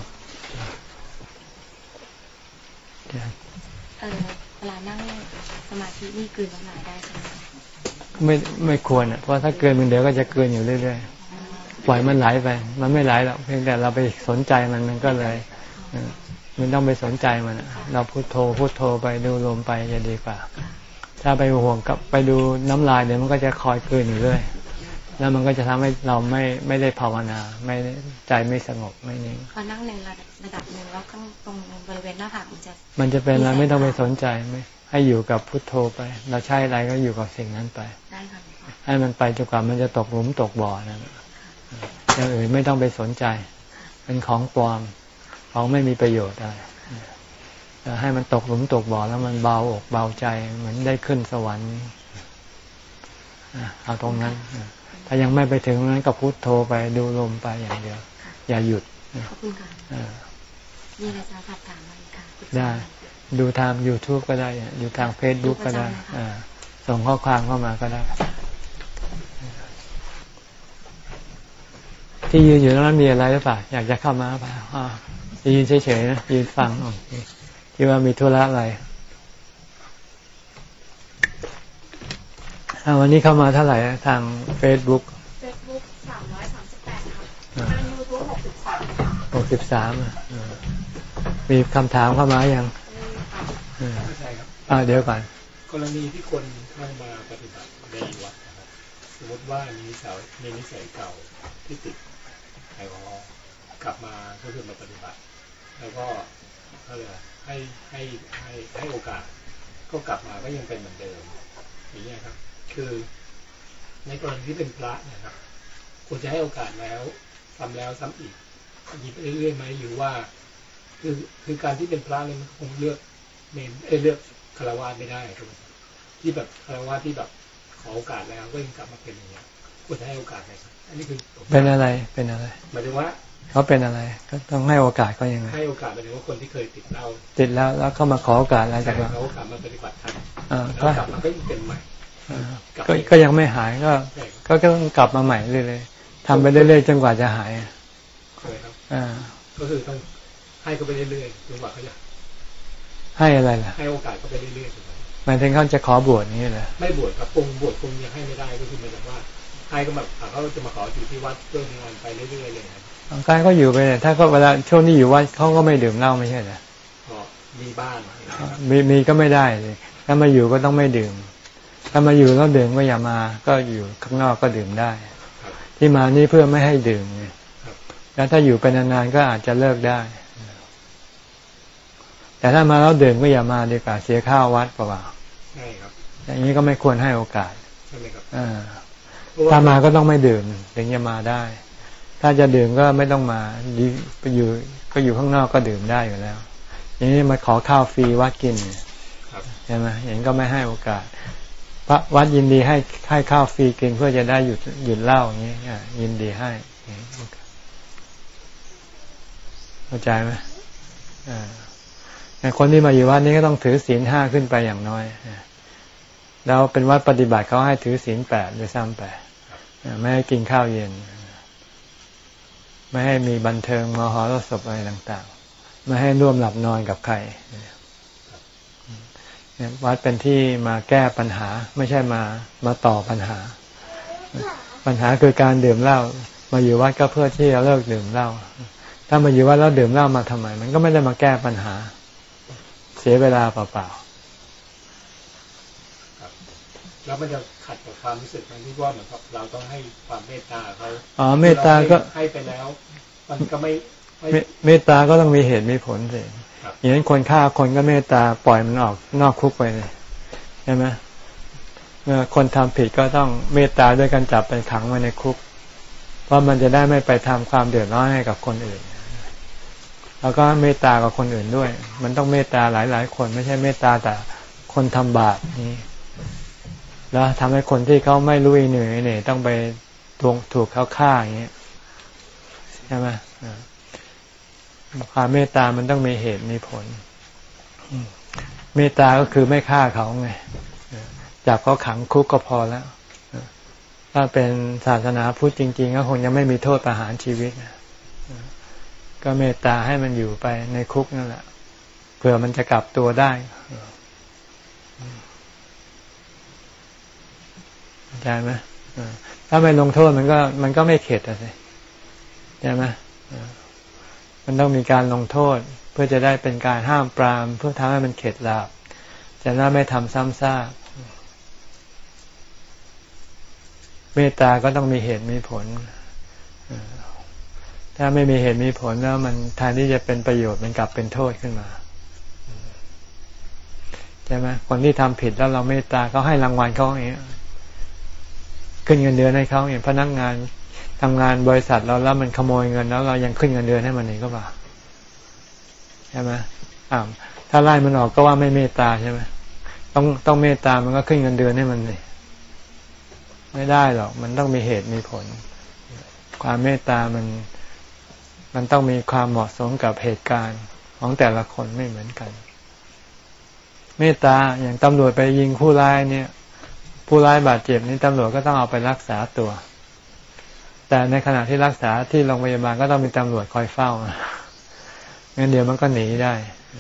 เวลานั่งสมาธินี่กลืนน้ำลายได้ใช่ไหมไม่ควรเพราะถ้าเกินมันเดี๋ยวก็จะเกินอยู่เรื่อยๆปล่อยมันไหลไปมันไม่ไหลหรอกเพียงแต่เราไปสนใจมันก็เลยไม่ต้องไปสนใจมันเราพุทโธไปดูลมไปจะดีกว่าถ้าไปห่วงกับไปดูน้ำลายเดี๋ยวมันก็จะคอยเกินอยู่เรื่อยแล้วมันก็จะทำให้เราไม่ได้ภาวนาไม่ใจไม่สงบไม่นิ่งพอนั่งในระดับหนึ่งแล้วข้างตรงบริเวณหน้าผากมันจะเป็นอะไรไม่ต้องไปสนใจไม่ให้อยู่กับพุทโธไปเราใช้อะไรก็อยู่กับสิ่งนั้นไปให้มันไปจนกว่ามันจะตกหลุมตกบ่อนั่นอย่างอื่นไม่ต้องไปสนใจเป็นของปลอมของไม่มีประโยชน์อะไรให้มันตกหลุมตกบ่อแล้วมันเบาอกเบาใจเหมือนได้ขึ้นสวรรค์เอาตรงนั้นถ้ายังไม่ไปถึงนั้นก็พุทโธไปดูลมไปอย่างเดียวอย่าหยุดขอบคุณค่ะมีอะไรจะสอบถามไหมคะได้ดูทาง YouTube ก็ได้อยู่ทาง Facebook ก็ได้ส่งข้อความเข้ามาก็ได้ที่ยืนอยู่นั้นมีอะไรหรือเปล่าอยากจะเข้ามาเปล่ายืนเฉยๆนะยืนฟังคิดว่ามีธุระอะไรวันนี้เข้ามาเท่าไหร่ทาง Facebook 338 ทาง YouTube 63 มีคำถามเข้ามายังใช่ครับเดี๋ยวก่อนกรณีที่คนเข้ามาปฏิบัติในวัดนะครับสมมติว่ามีนิสัยเก่าที่ติดแอลกอฮอล์กลับมาก็คือมาปฏิบัติแล้วก็เขาเรียกให้โอกาสก็กลับมาก็ยังเป็นเหมือนเดิมอย่างนี้ครับคือในกรณีที่เป็นพระนะครับควรจะให้โอกาสแล้วซ้ำแล้วซ้ำอีกยิบเรื่อยๆไหมหรือว่าคือการที่เป็นพระเนี่ยมันคงเลือกเลือกฆราวาสไม่ได้ครับที่แบบฆราวาสที่แบบขอโอกาสแล้วก็ยังกลับมาเป็นอย่างนี้ควรจะให้โอกาสไหมครับอันนี้คือเป็นอะไรหมายถึงว่าเขาเป็นอะไรก็ต้องให้โอกาสเขายังไงให้โอกาสหมายถึงว่าคนที่เคยติดแล้วเขามาขอโอกาสอะไรจากเราเขากลับมาปฏิบัติธรรมแล้วกลับมาก็ยังเป็นใหม่ก็ยังไม่หายก็ต้องกลับมาใหม่เรื่อยๆทำไปเรื่อยๆจนกว่าจะหายใช่ครับก็คือต้องให้เขาไปเรื่อยๆจนกว่าเขาจะให้อะไรล่ะให้โอกาสเขาไปเรื่อยๆหมายถึงเขาจะขอบวชนี่เหรอไม่บวชครับบวชคงยังให้ไม่ได้ก็คือหมายถึงว่าให้ก็แบบเขาจะมาขออยู่ที่วัดเพื่องานไปเรื่อยๆเลยครับการก็อยู่ไปเนี่ยถ้าก็เวลาช่วงที่อยู่วัดเขาก็ไม่ดื่มเหล้าไม่ใช่เหรอมีบ้างมีก็ไม่ได้เลยถ้ามาอยู่ก็ต้องไม่ดื่มถ้ามาอยู่แล้วดื่มก็อย่ามาก็อยู่ข้างนอกก็ดื่มได้ที่มานี่เพื่อไม่ให้ดื่มไงแล้วถ้าอยู่ไปนานๆก็อาจจะเลิกได้แต่ถ้ามาแล้วดื่มก็อย่ามาดีกว่าเสียข้าววัดเปล่าใช่ครับอย่างนี้ก็ไม่ควรให้โอกาสใช่ไหมครับถ้ามาก็ต้องไม่ดื่มถึงจะมาได้ถ้าจะดื่มก็ไม่ต้องมาไปอยู่ข้างนอกก็ดื่มได้อยู่แล้วอย่างนี้มาขอข้าวฟรีวัดกินใช่ไหมอย่างนี้ก็ไม่ให้โอกาสพระวัดยินดีให้ข้าวฟรีกินเพื่อจะได้หยุดเหล้าอย่างนี้ยินดีให้เข้าใจไหมคนที่มาอยู่วัดนี้ก็ต้องถือศีล 5ขึ้นไปอย่างน้อยแล้วเป็นวัดปฏิบัติเขาให้ถือศีล 8ด้วยซ้ำไปไม่ให้กินข้าวเย็นไม่ให้มีบันเทิงมหรสพอะไรต่างๆไม่ให้ร่วมหลับนอนกับใครวัดเป็นที่มาแก้ปัญหาไม่ใช่มาต่อปัญหาคือการดื่มเหล้ามาอยู่วัดก็เพื่อที่จะเลิกดื่มเหล้าถ้ามาอยู่วัดแล้วดื่มเหล้ามาทำไมมันก็ไม่ได้มาแก้ปัญหาเสียเวลาเปล่าๆแล้วมันจะขัดกับความรู้สึกมันที่ว่าเหมือนกับเราต้องให้ความเมตตาเขาเมตตาก็ให้ไปแล้วมันก็ไม่เมตตาก็ต้องมีเหตุมีผลสิอย่างนั้นคนฆ่าคนก็เมตตาปล่อยมันออกนอกคุกไปเลยใช่ไหมเมื่อคนทำผิดก็ต้องเมตตาด้วยการจับไปขังไว้ในคุกเพราะมันจะได้ไม่ไปทำความเดือดร้อนให้กับคนอื่นแล้วก็เมตตากับคนอื่นด้วยมันต้องเมตตาหลายๆคนไม่ใช่เมตตาแต่คนทำบาปนี้แล้วทำให้คนที่เขาไม่รู้เหนื่อยเนี่ยต้องไปถูกเขาฆ่าอย่างนี้ใช่ไหมความเมตตามันต้องมีเหตุมีผลเมตตาก็คือไม่ฆ่าเขาไงจับเขาขังคุกก็พอแล้วถ้าเป็นศาสนาพุทธจริงๆก็คงยังไม่มีโทษประหารชีวิตก็เมตตาให้มันอยู่ไปในคุกนั่นแหละเผื่อมันจะกลับตัวได้เข้าใจไหมถ้าไม่ลงโทษมันก็ไม่เข็ดสิใช่ไหมมันต้องมีการลงโทษเพื่อจะได้เป็นการห้ามปรามเพื่อทำให้มันเข็ดหลาบจะได้ไม่ทำซ้ำซากเมตตาก็ต้องมีเหตุมีผลถ้าไม่มีเหตุมีผลแล้วมันแทนที่จะเป็นประโยชน์มันกลับเป็นโทษขึ้นมาใช่ไหมคนที่ทำผิดแล้วเราเมตตาเขาให้รางวัลเขาอย่างนี้ขึ้นเงินเดือนให้เขาอย่างพนักงานทำงานบริษัทเราแล้วมันขโมยเงินแล้วเรายังขึ้นเงินเดือนให้มันอีกก็เปล่าใช่ไหมถ้าไล่มันออกก็ว่าไม่เมตตาใช่ไหมต้องเมตตามันก็ขึ้นเงินเดือนให้มันเลยไม่ได้หรอกมันต้องมีเหตุมีผลความเมตตามันต้องมีความเหมาะสมกับเหตุการณ์ของแต่ละคนไม่เหมือนกันเมตตาอย่างตำรวจไปยิงผู้ร้ายเนี่ยผู้ร้ายบาดเจ็บนี่ตำรวจก็ต้องเอาไปรักษาตัวแต่ในขณะที่รักษาที่โรงพยาบาลก็ต้องมีตำรวจคอยเฝ้างั้นเดี๋ยวมันก็หนีได้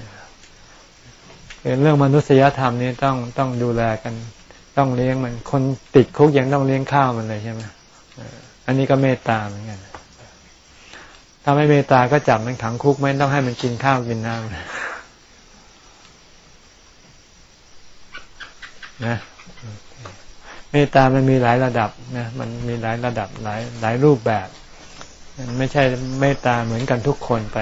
เรื่องมนุษยธรรมนี้ต้องดูแลกันต้องเลี้ยงมันคนติดคุกยังต้องเลี้ยงข้าวมันเลยใช่ไหมอันนี้ก็เมตตาเหมือนกันถ้าไม่เมตตาก็จับมันขังคุกไม่ต้องให้มันกินข้าวกินน้ำนะเมตตามันมีหลายระดับนะมันมีหลายระดับหลายรูปแบบมันไม่ใช่เมตตาเหมือนกันทุกคนไป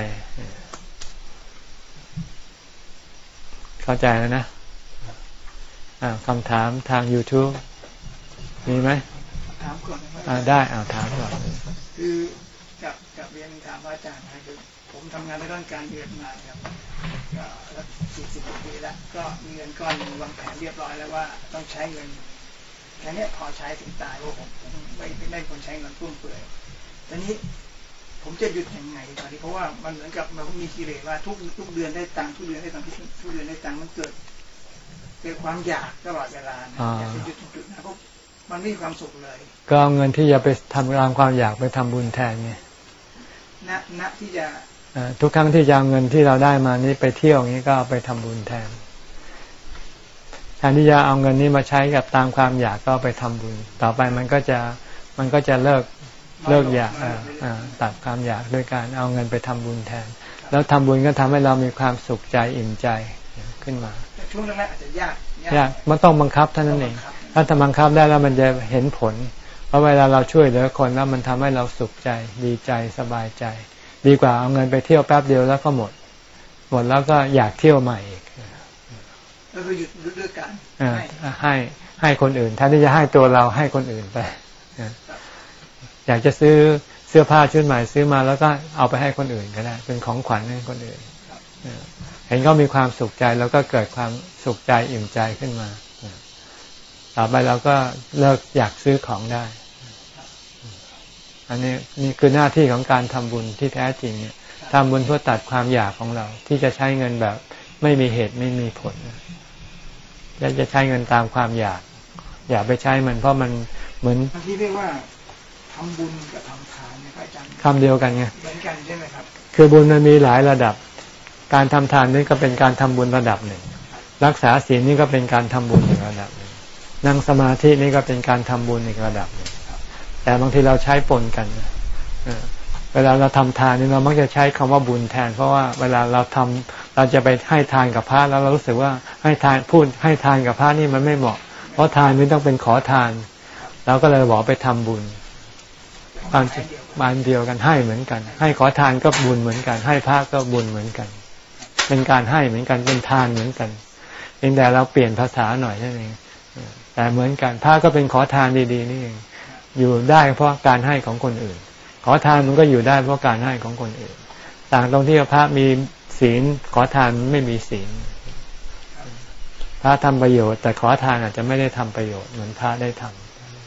เข้าใจแล้วนะคำถามทาง YouTube มีไหมถามก่อนได้ถามก่อนคือกับเรียนถามอาจารย์นะคือผมทำงานในด้านการเงินมาครับก็40 ปีแล้วก็มีเงินก้อนวางแผนเรียบร้อยแล้วว่าต้องใช้เงินแค่นี้พอใช้ถึงตายเพราะผมไม่คนใช้เงินฟุ่มเฟือยตอนนี้ผมจะหยุดยังไงตอนนี้เพราะว่ามันเหมือนกับมันมีกิเลสว่าทุกเดือนได้ตังค์ทุกเดือนได้ตังค์ทุกเดือนได้ตังค์มันเกิดความอยากตลอดเวลาอยากจะหยุดจุดนะเพราะมันไม่มีความสุขเลยก็เอาเงินที่จะไปทำตามความอยากไปทำบุญแทนไงณที่จะทุกครั้งที่จะเอาเงินที่เราได้มานี้ไปเที่ยวอย่างนี้ก็เอาไปทำบุญแทนที่จะเอาเงินนี้มาใช้กับตามความอยากก็ไปทำบุญต่อไปมันก็จะเลิกอยากตัดความอยากด้วยการเอาเงินไปทำบุญแทนแล้วทำบุญก็ทำให้เรามีความสุขใจอิ่มใจขึ้นมาช่วงแรกอาจจะยากมันต้องบังคับเท่านั้นเองถ้าทำบังคับได้แล้วมันจะเห็นผลเพราะเวลาเราช่วยเหลือคนแล้วมันทำให้เราสุขใจดีใจสบายใจดีกว่าเอาเงินไปเที่ยวแป๊บเดียวแล้วก็หมดแล้วก็อยากเที่ยวใหม่อีกแล้วก็หยุดด้วยกันให้คนอื่นแทนที่จะให้ตัวเราให้คนอื่นไปอยากจะซื้อเสื้อผ้าชุดใหม่ซื้อมาแล้วก็เอาไปให้คนอื่นก็ได้เป็นของขวัญให้คนอื่นเห็นเขามีความสุขใจแล้วก็เกิดความสุขใจอิ่มใจขึ้นมาต่อไปเราก็เลิกอยากซื้อของได้อันนี้นี่คือหน้าที่ของการทำบุญที่แท้จริงเนี่ยทำบุญเพื่อตัดความอยากของเราที่จะใช้เงินแบบไม่มีเหตุไม่มีผลจะใช้เงินตามความอยากอย่าไปใช้มันเพราะมันเหมือนที่เรียกว่าทำบุญกับทำทานเนี่ยอาจารย์คำเดียวกันไงเหมือนกันใช่ไหมครับคือบุญมันมีหลายระดับการทำทานนี่ก็เป็นการทำบุญระดับหนึ่งรักษาศีลนี่ก็เป็นการทำบุญอีกระดับหนึ่งนั่งสมาธินี่ก็เป็นการทำบุญอีกระดับหนึ่งแต่บางทีเราใช้ปนกันเวลาเราทำทานนี่เรามักจะใช้คำว่าบุญแทนเพราะว่าเวลาเราจะไปให้ทานกับพระแล้วเรารู้สึกว่าให้ทานกับพระนี่มันไม่เหมาะเพราะทานนี่ต้องเป็นขอทานเราก็เลยบอกไปทำบุญบานเดียวกันให้เหมือนกันให้ขอทานก็บุญเหมือนกันให้พระก็บุญเหมือนกันเป็นการให้เหมือนกันเป็นทานเหมือนกันเพียงแต่เราเปลี่ยนภาษาหน่อยนั่นเองแต่เหมือนกันพระก็เป็นขอทานดีๆนี่เองอยู่ได้เพราะการให้ของคนอื่นขอทานมันก็อยู่ได้เพราะการให้ของคนอื่นต่างตรงที่พระมีศีลขอทานไม่มีศีลพระทำประโยชน์แต่ขอทานอาจจะไม่ได้ทำประโยชน์เหมือนพระได้ทำ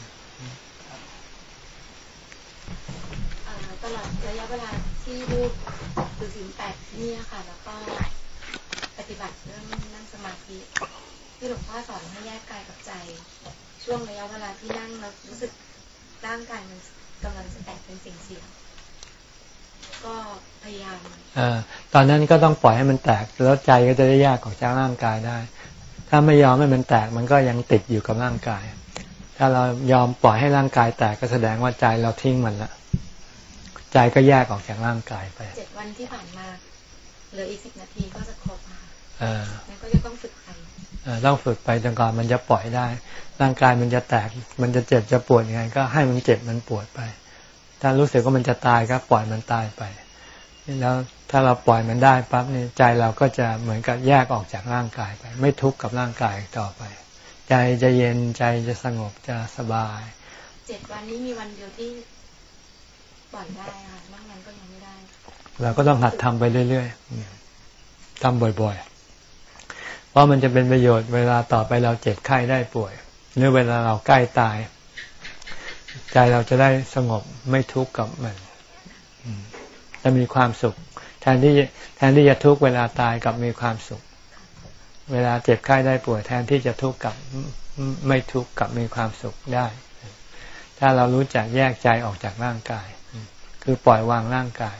ตลอดระยะเวลาที่ลูกถือศีล 8นี่ค่ะแล้วก็ปฏิบัติเรื่องนั่งสมาธิที่หลวงพ่อสอนให้แยกกายกับใจช่วงระยะเวลาที่นั่งเรารู้สึกร่างกายมันกำลังจะแตกเป็นสิ่งเสียก็พยายามตอนนั้นก็ต้องปล่อยให้มันแตกแล้วใจก็จะได้แยกออกจากร่างกายได้ถ้าไม่ยอมให้มันแตกมันก็ยังติดอยู่กับร่างกายถ้าเรายอมปล่อยให้ร่างกายแตกก็แสดงว่าใจเราทิ้งมันละใจก็แยกออกจากร่างกายไป 7 วันที่ผ่านมาเหลืออีก10 นาทีก็จะครบค่ะงั้นก็จะต้องฝึกไปต้องฝึกไปจนกว่ามันจะปล่อยได้ร่างกายมันจะแตกมันจะเจ็บจะปวดยังไงก็ให้มันเจ็บมันปวดไปถ้ารู้สึกว่ามันจะตายก็ปล่อยมันตายไปแล้วถ้าเราปล่อยมันได้ปั๊บนี่ใจเราก็จะเหมือนกับแยกออกจากร่างกายไปไม่ทุกข์กับร่างกายต่อไปใจจะเย็นใจจะสงบจะสบาย 7 วันนี้มีวันเดียวที่ปล่อยได้ค่ะนอกนั้นก็ยังไม่ได้เราก็ต้องหัดทำไปเรื่อยๆทำบ่อยๆเพราะมันจะเป็นประโยชน์เวลาต่อไปเราเจ็บไข้ได้ป่วยหรือเวลาเราใกล้ตายใจเราจะได้สงบไม่ทุกข์กับมันจะมีความสุขแทนที่จะทุกข์เวลาตายกับมีความสุขเวลาเจ็บไข้ได้ป่วยแทนที่จะทุกข์กับไม่ทุกข์กับมีความสุขได้ถ้าเรารู้จักแยกใจออกจากร่างกายคือปล่อยวางร่างกาย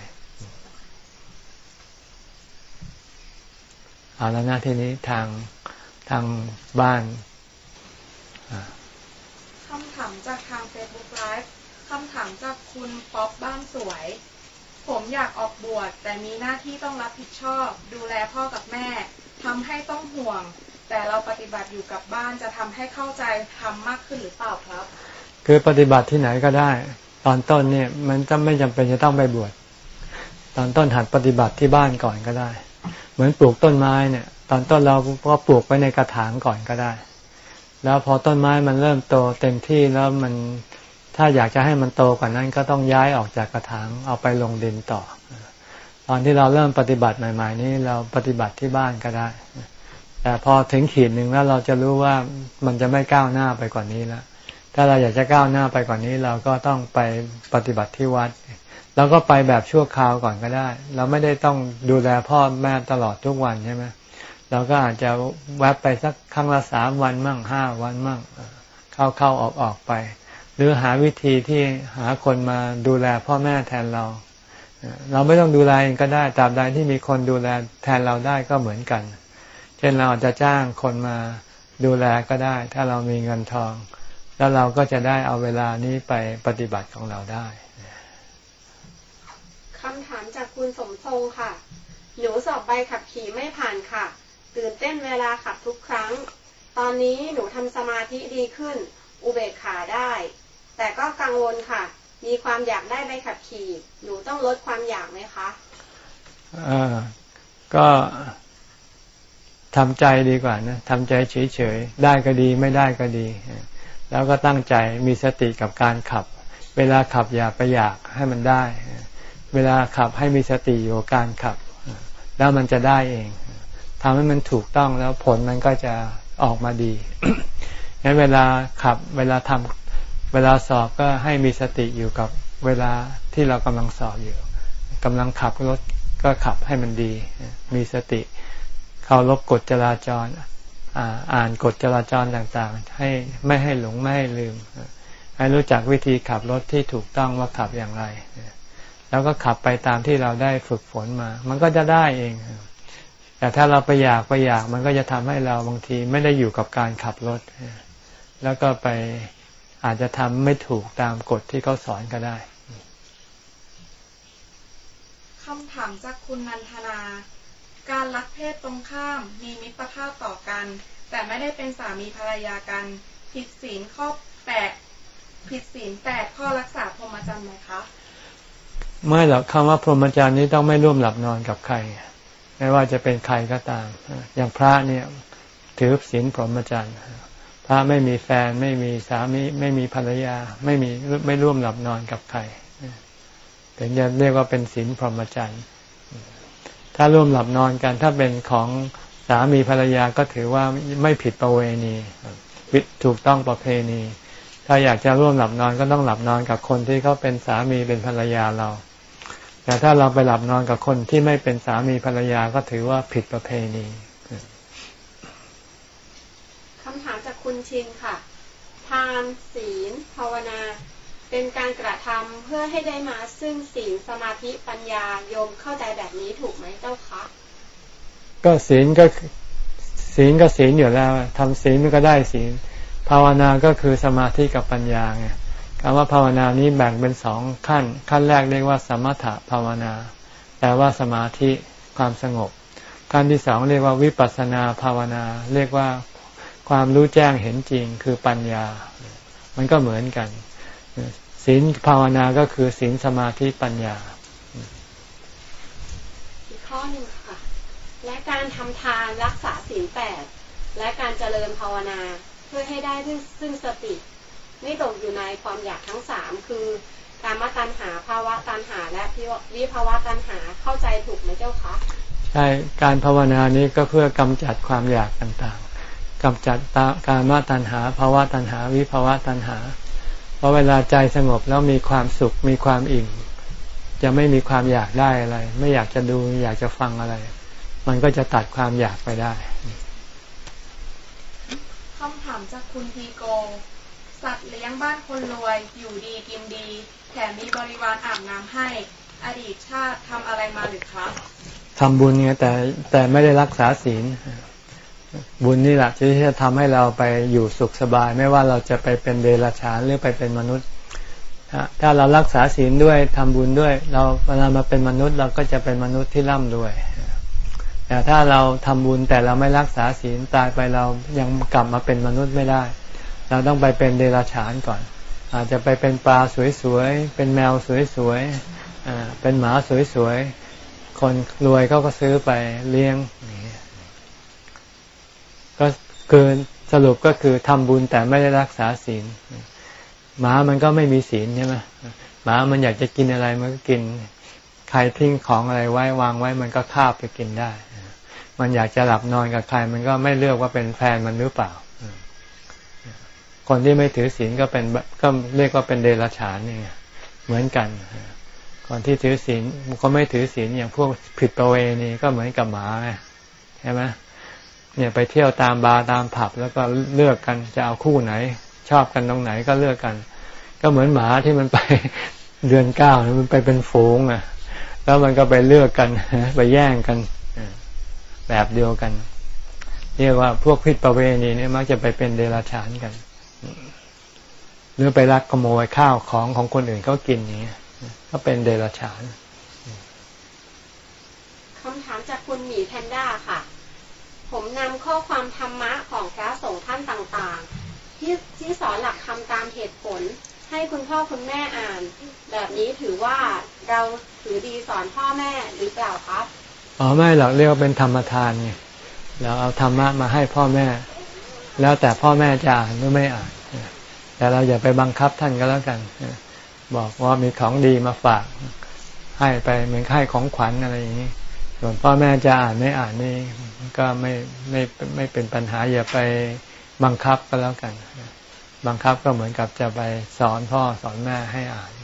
เอาแล้วนะทีนี้ทางบ้านคำถามจากทาง Facebook Live คำถามจากคุณป๊อปบ้านสวยผมอยากออกบวชแต่มีหน้าที่ต้องรับผิดชอบดูแลพ่อกับแม่ทำให้ต้องห่วงแต่เราปฏิบัติอยู่กับบ้านจะทำให้เข้าใจทำมากขึ้นหรือเปล่าครับคือปฏิบัติที่ไหนก็ได้ตอนต้นเนี่ยมันจะไม่จำเป็นจะต้องไปบวชตอนต้นหัดปฏิบัติที่บ้านก่อนก็ได้เหมือนปลูกต้นไม้เนี่ยตอนต้นเราก็ปลูกไว้ในกระถางก่อนก็ได้แล้วพอต้นไม้มันเริ่มโตเต็มที่แล้วมันถ้าอยากจะให้มันโตกว่านั้นก็ต้องย้ายออกจากกระถางเอาไปลงดินต่อตอนที่เราเริ่มปฏิบัติใหม่ๆนี้เราปฏิบัติที่บ้านก็ได้แต่พอถึงขีดหนึ่งแล้วเราจะรู้ว่ามันจะไม่ก้าวหน้าไปกว่านี้แล้วถ้าเราอยากจะก้าวหน้าไปกว่านี้เราก็ต้องไปปฏิบัติที่วัดเราก็ไปแบบชั่วคราวก่อนก็ได้เราไม่ได้ต้องดูแลพ่อแม่ตลอดทุกวันใช่ไหมเราก็อาจจะแวบไปสักครั้งละ3 วันมั่ง5 วันมั่งเข้าออกไปหรือหาวิธีที่หาคนมาดูแลพ่อแม่แทนเราไม่ต้องดูแลเองก็ได้ตราบใดที่มีคนดูแลแทนเราได้ก็เหมือนกันเช่นเราอาจจะจ้างคนมาดูแลก็ได้ถ้าเรามีเงินทองแล้วเราก็จะได้เอาเวลานี้ไปปฏิบัติของเราได้คำถามจากคุณสมทรงค่ะหนูสอบใบขับขี่ไม่ผ่านค่ะตื่นเต้นเวลาขับทุกครั้งตอนนี้หนูทำสมาธิดีขึ้นอุเบกขาได้แต่ก็กังวลค่ะมีความอยากได้ใบขับขี่หนูต้องลดความอยากไหมคะก็ทำใจดีกว่านะทำใจเฉยๆได้ก็ดีไม่ได้ก็ดีแล้วก็ตั้งใจมีสติกับการขับเวลาขับอย่าไปอยากให้มันได้เวลาขับให้มีสติอยู่กับการขับแล้วมันจะได้เองทำให้มันถูกต้องแล้วผลมันก็จะออกมาดีงั้นเวลาขับเวลาสอบก็ให้มีสติอยู่กับเวลาที่เรากำลังสอบอยู่กำลังขับรถก็ขับให้มันดีมีสติเคารพกฎจราจรอ่านกฎจราจรต่างๆให้ไม่ให้หลงไม่ให้ลืมให้รู้จักวิธีขับรถที่ถูกต้องว่าขับอย่างไรแล้วก็ขับไปตามที่เราได้ฝึกฝนมามันก็จะได้เองแต่ถ้าเราไปอยากมันก็จะทำให้เราบางทีไม่ได้อยู่กับการขับรถแล้วก็ไปอาจจะทำไม่ถูกตามกฎที่เขาสอนก็ได้คำถามจากคุณนันทนาการรักเพศตรงข้ามมีมิตรภาพต่อกันแต่ไม่ได้เป็นสามีภรรยากันผิดศีลข้อ8ข้อรักษาพรหมจรรย์ไหมคะไม่หรอกคำว่าพรหมจรรย์นี้ต้องไม่ร่วมหลับนอนกับใครไม่ว่าจะเป็นใครก็ตามอย่างพระเนี่ยถือศีลพรหมจรรย์พระไม่มีแฟนไม่มีสามีไม่มีภรรยาไม่ร่วมหลับนอนกับใครถึงจะเรียกว่าเป็นศีลพรหมจรรย์ถ้าร่วมหลับนอนกันถ้าเป็นของสามีภรรยาก็ถือว่าไม่ผิดประเวณีถูกต้องประเพณีถ้าอยากจะร่วมหลับนอนก็ต้องหลับนอนกับคนที่เขาเป็นสามีเป็นภรรยาเราแต่ถ้าเราไปหลับนอนกับคนที่ไม่เป็นสามีภรรยาก็ถือว่าผิดประเพณีคำถามจากคุณชินค่ะทานศีลภาวนาเป็นการกระทำเพื่อให้ได้มาซึ่งศีลสมาธิปัญญาโยมเข้าใจแบบนี้ถูกไหมเจ้าคะก็ศีลอยู่แล้วทำศีลมันก็ได้ศีลภาวนาก็คือสมาธิกับปัญญาไงคำว่าภาวนานี้แบ่งเป็น2 ขั้นแรกเรียกว่าสมถะภาวนาแปลว่าสมาธิความสงบขั้นที่2เรียกว่าวิปัสสนาภาวนาเรียกว่าความรู้แจ้งเห็นจริงคือปัญญามันก็เหมือนกันศีลภาวนาก็คือศีลสมาธิปัญญาอีกข้อหนึ่งค่ะและการทำทานรักษาศีล8และการเจริญภาวนาเพื่อให้ได้ซึ่งสติไม่ตกอยู่ในความอยากทั้ง3คือกามตัณหาภาวะตัณหาและวิภาวะตัณหาเข้าใจถูกไหมเจ้าคะใช่การภาวนานี้ก็เพื่อกำจัดความอยากต่างๆกำจัดกามตัณหาภาวะตัณหาวิภาวะตัณหาเพราะเวลาใจสงบแล้วมีความสุขมีความอิ่มจะไม่มีความอยากได้อะไรไม่อยากจะดูอยากจะฟังอะไรมันก็จะตัดความอยากไปได้คำถามจากคุณทีโกสัตว์เลี้ยงบ้านคนรวยอยู่ดีกินดีแถมมีบริวารอาบน้ำให้อดีตชาติทำอะไรมาหรือครับทำบุญไงแต่ไม่ได้รักษาศีลบุญนี่แหละที่จะทำให้เราไปอยู่สุขสบายไม่ว่าเราจะไปเป็นเดรัจฉานหรือไปเป็นมนุษย์ถ้ถ้าเรารักษาศีลด้วยทำบุญด้วยเราเวลามาเป็นมนุษย์เราก็จะเป็นมนุษย์ที่ร่ำรวยแต่ถ้าเราทำบุญแต่เราไม่รักษาศีลตายไปเรายังกลับมาเป็นมนุษย์ไม่ได้เราต้องไปเป็นเดรัจฉานก่อนอาจจะไปเป็นปลาสวยๆเป็นแมวสวยๆเป็นหมาสวยๆคนรวยเขาก็ซื้อไปเลี้ยงก็คือสรุปก็คือทำบุญแต่ไม่ได้รักษาศีลหมามันก็ไม่มีศีลใช่ไหมหมามันอยากจะกินอะไรมันก็กินใครทิ้งของอะไรไว้วางไว้มันก็คาบไปกินได้มันอยากจะหลับนอนกับใครมันก็ไม่เลือกว่าเป็นแฟนมันหรือเปล่าคนที่ไม่ถือศีลก็เรียกว่าเป็นเดรัจฉานนี่เหมือนกันคนที่ถือศีลเขาไม่ถือศีลอย่างพวกผิดประเวณีก็เหมือนกับหมาใช่ไหมเนี่ยไปเที่ยวตามบาร์ตามผับแล้วก็เลือกกันจะเอาคู่ไหนชอบกันตรงไหนก็เลือกกันก็เหมือนหมาที่มันไปเดือน9มันไปเป็นฝูงแล้วมันก็ไปเลือกกันไปแย่งกันแบบเดียวกันเรียกว่าพวกผิดประเวณีเนี่ยมักจะไปเป็นเดรัจฉานกันหรือไปลักขโมยข้าวของคนอื่นเขากินอย่างนี้ก็เป็นเดรัจฉานคำถามจากคุณหมีแพนด้าค่ะผมนำข้อความธรรมะของพระสงฆ์ท่านต่างๆที่สอนหลักธรรมตามเหตุผลให้คุณพ่อคุณแม่อ่านแบบนี้ถือว่าเราถือดีสอนพ่อแม่หรือเปล่าครับไม่หรอกเรียกว่าเป็นธรรมทานไงเราเอาธรรมะมาให้พ่อแม่แล้วแต่พ่อแม่จะอ่านหรือไม่อ่านแต่เราอย่าไปบังคับท่านก็แล้วกันบอกว่ามีของดีมาฝากให้ไปเหมือนให้ของขวัญอะไรอย่างนี้ส่วนพ่อแม่จะอ่านไม่อ่านนี่ก็ไม่เป็นปัญหาอย่าไปบังคับก็แล้วกันบังคับก็เหมือนกับจะไปสอนพ่อสอนแม่ให้อ่าน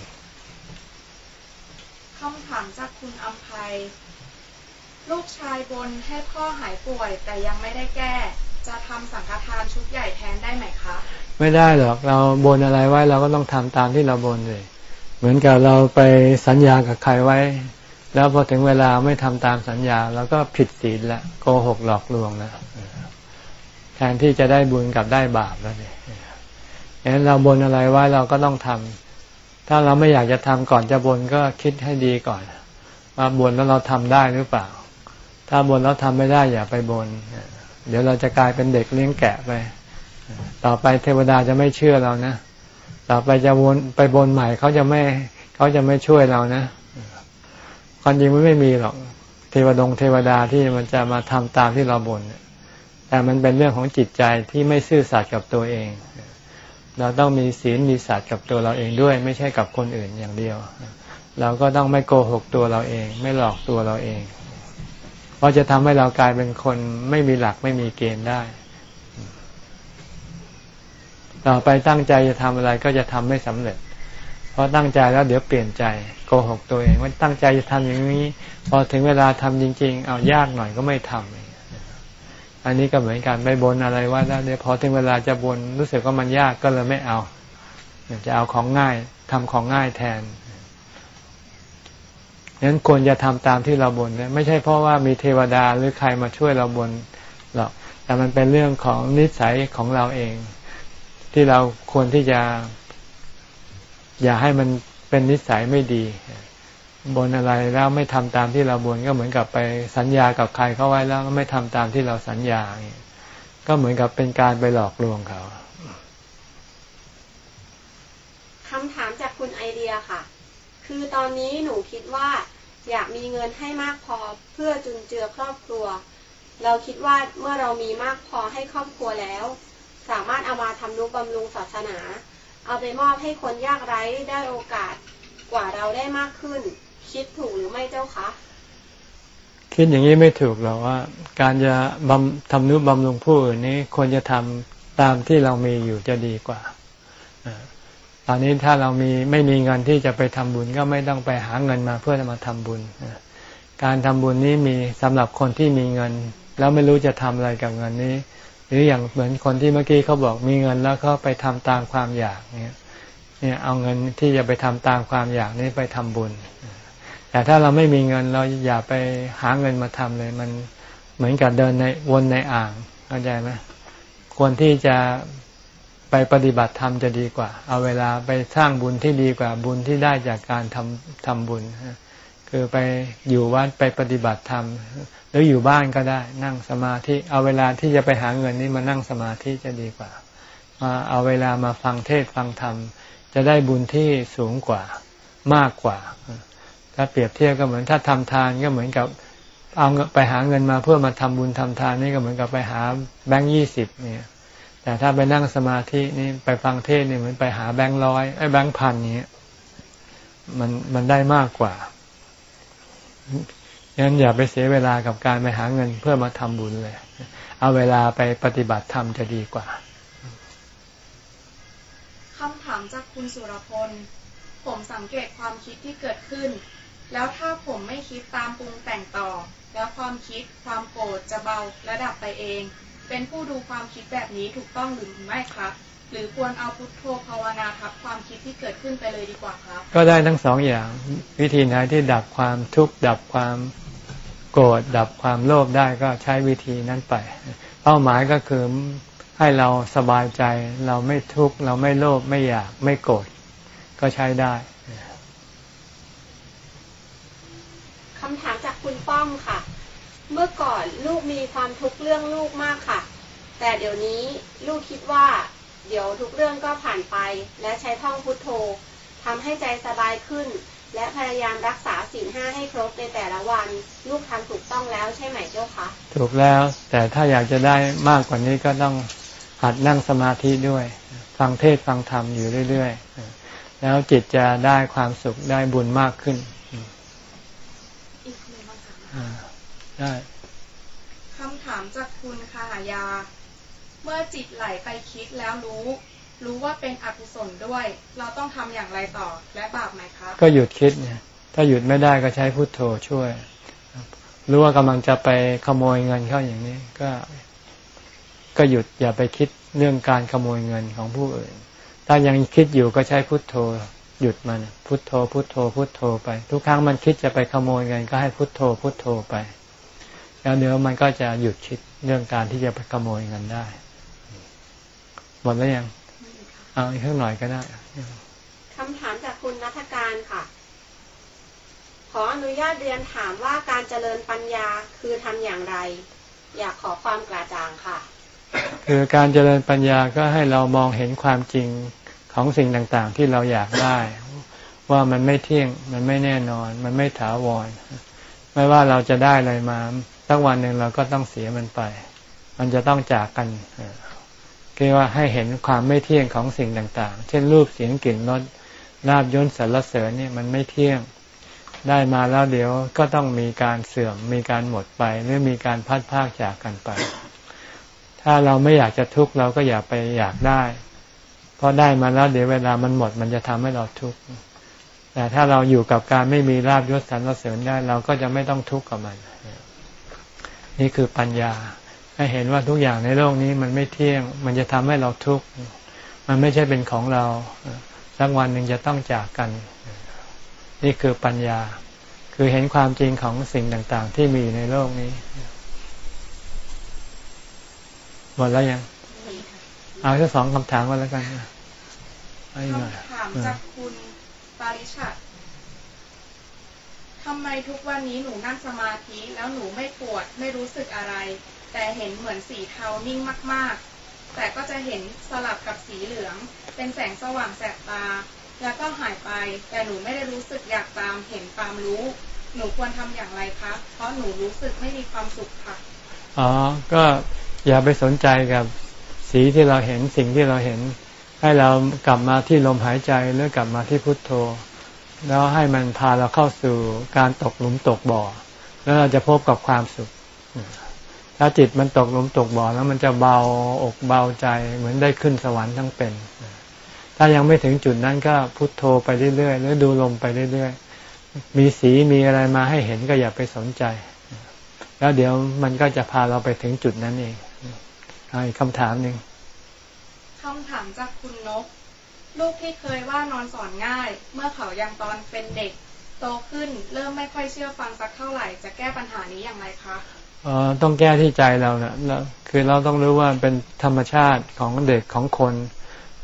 คำถามจากคุณอำไพลูกชายบนให้พ่อหายป่วยแต่ยังไม่ได้แก้จะทำสังฆทานชุดใหญ่แทนได้ไหมคะไม่ได้หรอกเราบนอะไรไว้เราก็ต้องทำตามที่เราบนเลยเหมือนกับเราไปสัญญากับใครไว้แล้วพอถึงเวลาไม่ทำตามสัญญาเราก็ผิดศีลละโกหกหลอกลวงนะแทนที่จะได้บุญกับได้บาปแล้วเนี่ยฉะนั้นเราบนอะไรไว้เราก็ต้องทำถ้าเราไม่อยากจะทำก่อนจะบนก็คิดให้ดีก่อนว่าบนแล้วเราทำได้หรือเปล่าถ้าบนแล้วทำไม่ได้อย่าไปบนเดี๋ยวเราจะกลายเป็นเด็กเลี้ยงแกะไปต่อไปเทวดาจะไม่เชื่อเรานะต่อไปจะวนไปบนใหม่เขาจะไม่ช่วยเรานะความจริงมันไม่มีหรอกเทวดาที่มันจะมาทำตามที่เราบ่นแต่มันเป็นเรื่องของจิตใจที่ไม่ซื่อสัตย์กับตัวเองเราต้องมีศีลมีสัตย์กับตัวเราเองด้วยไม่ใช่กับคนอื่นอย่างเดียวเราก็ต้องไม่โกหกตัวเราเองไม่หลอกตัวเราเองเพราะจะทำให้เรากลายเป็นคนไม่มีหลักไม่มีเกณฑ์ได้ต่อไปตั้งใจจะทำอะไรก็จะทำไม่สำเร็จเพราะตั้งใจแล้วเดี๋ยวเปลี่ยนใจโกหกตัวเองว่าตั้งใจจะทำอย่างนี้พอถึงเวลาทำจริงๆเอายากหน่อยก็ไม่ทำอันนี้ก็เหมือนกันไปบนอะไรว่าแล้วเดี๋ยวพอถึงเวลาจะบนรู้สึกว่ามันยากก็เลยไม่เอาจะเอาของง่ายทำของง่ายแทนงั้นควรจะทำตามที่เราบนนะไม่ใช่เพราะว่ามีเทวดาหรือใครมาช่วยเราบนหรอกแต่มันเป็นเรื่องของนิสัยของเราเองที่เราควรที่จะอย่าให้มันเป็นนิสัยไม่ดีบนอะไรแล้วไม่ทำตามที่เราบนก็เหมือนกับไปสัญญากับใครเขาไว้แล้วไม่ทำตามที่เราสัญญาก็เหมือนกับเป็นการไปหลอกลวงเขาคำถามจากคุณไอเดียค่ะคือตอนนี้หนูคิดว่าอยากมีเงินให้มากพอเพื่อจุนเจือครอบครัวเราคิดว่าเมื่อเรามีมากพอให้ครอบครัวแล้วสามารถเอามาทำนุบำรุงศาสนาเอาไปมอบให้คนยากไร้ได้โอกาสกว่าเราได้มากขึ้นคิดถูกหรือไม่เจ้าคะคิดอย่างนี้ไม่ถูกหรอกว่าการจะทำนุบำรุงผู้อื่นนี้ควรจะทำตามที่เรามีอยู่จะดีกว่าตอนนี้ถ้าเราไม่มีเงินที่จะไปทำบุญก็ไม่ต้องไปหาเงินมาเพื่อจะมาทำบุญการทำบุญนี้มีสำหรับคนที่มีเงินแล้วไม่รู้จะทำอะไรกับเงินนี้หรืออย่างเหมือนคนที่เมื่อกี้เขาบอกมีเงินแล้วเขาไปทำตามความอยากเนี่ยเอาเงินที่จะไปทำตามความอยากนี้ไปทำบุญแต่ถ้าเราไม่มีเงินเราอย่าไปหาเงินมาทำเลยมันเหมือนกับเดินวนในอ่างเข้าใจไหมควรที่จะไปปฏิบัติธรรมจะดีกว่าเอาเวลาไปสร้างบุญที่ดีกว่าบุญที่ได้จากการทำบุญคือไปอยู่วัดไปปฏิบัติธรรมหรืออยู่บ้านก็ได้นั่งสมาธิเอาเวลาที่จะไปหาเงินนี้มานั่งสมาธิจะดีกว่ามาเอาเวลามาฟังเทศน์ฟังธรรมจะได้บุญที่สูงกว่ามากกว่าถ้าเปรียบเทียบก็เหมือนถ้าทำทานก็เหมือนกับเอาไปหาเงินมาเพื่อมาทำบุญทำทานนี่ก็เหมือนกับไปหาแบงค์20เนี่ยแต่ถ้าไปนั่งสมาธินี่ไปฟังเทศน์นี่เหมือนไปหาแบงค์100แบงค์พันนี้มันได้มากกว่างั้นอย่าไปเสียเวลากับการไปหาเงินเพื่อมาทำบุญเลยเอาเวลาไปปฏิบัติธรรมจะดีกว่าคำถามจากคุณสุรพลผมสังเกตความคิดที่เกิดขึ้นแล้วถ้าผมไม่คิดตามปรุงแต่งต่อแล้วความคิดความโกรธจะเบาและดับไปเองเป็นผู้ดูความคิดแบบนี้ถูกต้องหรือไม่ครับหรือควรเอาพุทโธภาวนาทับความคิดที่เกิดขึ้นไปเลยดีกว่าครับก็ได้ทั้งสองอย่างวิธีไหนที่ดับความทุกข์ดับความโกรธดับความโลภได้ก็ใช้วิธีนั้นไปเป้าหมายก็คือให้เราสบายใจเราไม่ทุกข์เราไม่โลภไม่อยากไม่โกรธก็ใช้ได้คำถามจากคุณป้อมค่ะเมื่อก่อนลูกมีความทุกข์เรื่องลูกมากค่ะแต่เดี๋ยวนี้ลูกคิดว่าเดี๋ยวทุกเรื่องก็ผ่านไปและใช้ท่องพุทโธทำให้ใจสบายขึ้นและพยายามรักษาศีล 5ให้ครบในแต่ละวันลูกทำถูกต้องแล้วใช่ไหมเจ้าคะถูกแล้วแต่ถ้าอยากจะได้มากกว่านี้ก็ต้องหัดนั่งสมาธิด้วยฟังเทศน์ฟังธรรมอยู่เรื่อยๆแล้วจิตจะได้ความสุขได้บุญมากขึ้นได้คำถามจากคุณคหายาเมื่อจิตไหลไปคิดแล้วรู้ว่าเป็นอกุศลด้วยเราต้องทำอย่างไรต่อและบาปไหมครับก็หยุดคิดเนี่ยถ้าหยุดไม่ได้ก็ใช้พุทโธช่วยรู้ว่ากำลังจะไปขโมยเงินเข้าอย่างนี้ก็หยุดอย่าไปคิดเรื่องการขโมยเงินของผู้อื่นถ้ายังคิดอยู่ก็ใช้พุทโธหยุดมันพุทโธพุทโธพุทโธไปทุกครั้งมันคิดจะไปขโมยเงินก็ให้พุทโธพุทโธไปแล้วเดี๋ยวมันก็จะหยุดคิดเรื่องการที่จะไปขโมยเงินได้หมดแล้วยังเอาอีกสักหน่อยก็ได้คำถามจากคุณณัฐการค่ะขออนุญาตเรียนถามว่าการเจริญปัญญาคือทำอย่างไรอยากขอความกระจ่างค่ะคือการเจริญปัญญาก็ให้เรามองเห็นความจริงของสิ่งต่างๆที่เราอยากได้ว่ามันไม่เที่ยงมันไม่แน่นอนมันไม่ถาวรไม่ว่าเราจะได้อะไรมาสักวันหนึ่งเราก็ต้องเสียมันไปมันจะต้องจากกันคือว่าให้เห็นความไม่เที่ยงของสิ่งต่างๆเช่นรูปเสียงกลิ่นรสลาภยศสรรเสริญนี่มันไม่เที่ยงได้มาแล้วเดี๋ยวก็ต้องมีการเสื่อมมีการหมดไปหรือมีการพัดพรากจากกันไปถ้าเราไม่อยากจะทุกข์เราก็อย่าไปอยากได้เพราะได้มาแล้วเดี๋ยวเวลามันหมดมันจะทำให้เราทุกข์แต่ถ้าเราอยู่กับการไม่มีลาภยศสรรเสริญได้เราก็จะไม่ต้องทุกข์กับมันนี่คือปัญญาให้เห็นว่าทุกอย่างในโลกนี้มันไม่เที่ยงมันจะทำให้เราทุกข์มันไม่ใช่เป็นของเราสักวันหนึ่งจะต้องจากกันนี่คือปัญญาคือเห็นความจริงของสิ่งต่างๆที่มีในโลกนี้หมดแล้วยังเอาแค่2 คำถามก็แล้วกันคำถามจากคุณปาริชัดทำไมทุกวันนี้หนูนั่งสมาธิแล้วหนูไม่ปวดไม่รู้สึกอะไรแต่เห็นเหมือนสีเทานิ่งมากๆแต่ก็จะเห็นสลับกับสีเหลืองเป็นแสงสว่างแสบตาแล้วก็หายไปแต่หนูไม่ได้รู้สึกอยากตามเห็นตามรู้หนูควรทำอย่างไรคะเพราะหนูรู้สึกไม่มีความสุขค่ะก็อย่าไปสนใจกับสีที่เราเห็นสิ่งที่เราเห็นให้เรากลับมาที่ลมหายใจหรือกลับมาที่พุทโธแล้วให้มันพาเราเข้าสู่การตกหลุมตกบ่อแล้วเราจะพบกับความสุขถ้าจิตมันตกหลุมตกบ่อแล้วมันจะเบาอกเบาใจเหมือนได้ขึ้นสวรรค์ทั้งเป็นถ้ายังไม่ถึงจุดนั้นก็พุทโธไปเรื่อยๆหรือดูลมไปเรื่อยๆมีสีมีอะไรมาให้เห็นก็อย่าไปสนใจแล้วเดี๋ยวมันก็จะพาเราไปถึงจุดนั้นเองอีกคำถามหนึ่งคำถามจากคุณนกลูกที่เคยว่านอนสอนง่ายเมื่อเขายังตอนเป็นเด็กโตขึ้นเริ่มไม่ค่อยเชื่อฟังสักเท่าไหร่จะแก้ปัญหานี้อย่างไรคะต้องแก้ที่ใจเราเนี่ยคือเราต้องรู้ว่าเป็นธรรมชาติของเด็กของคน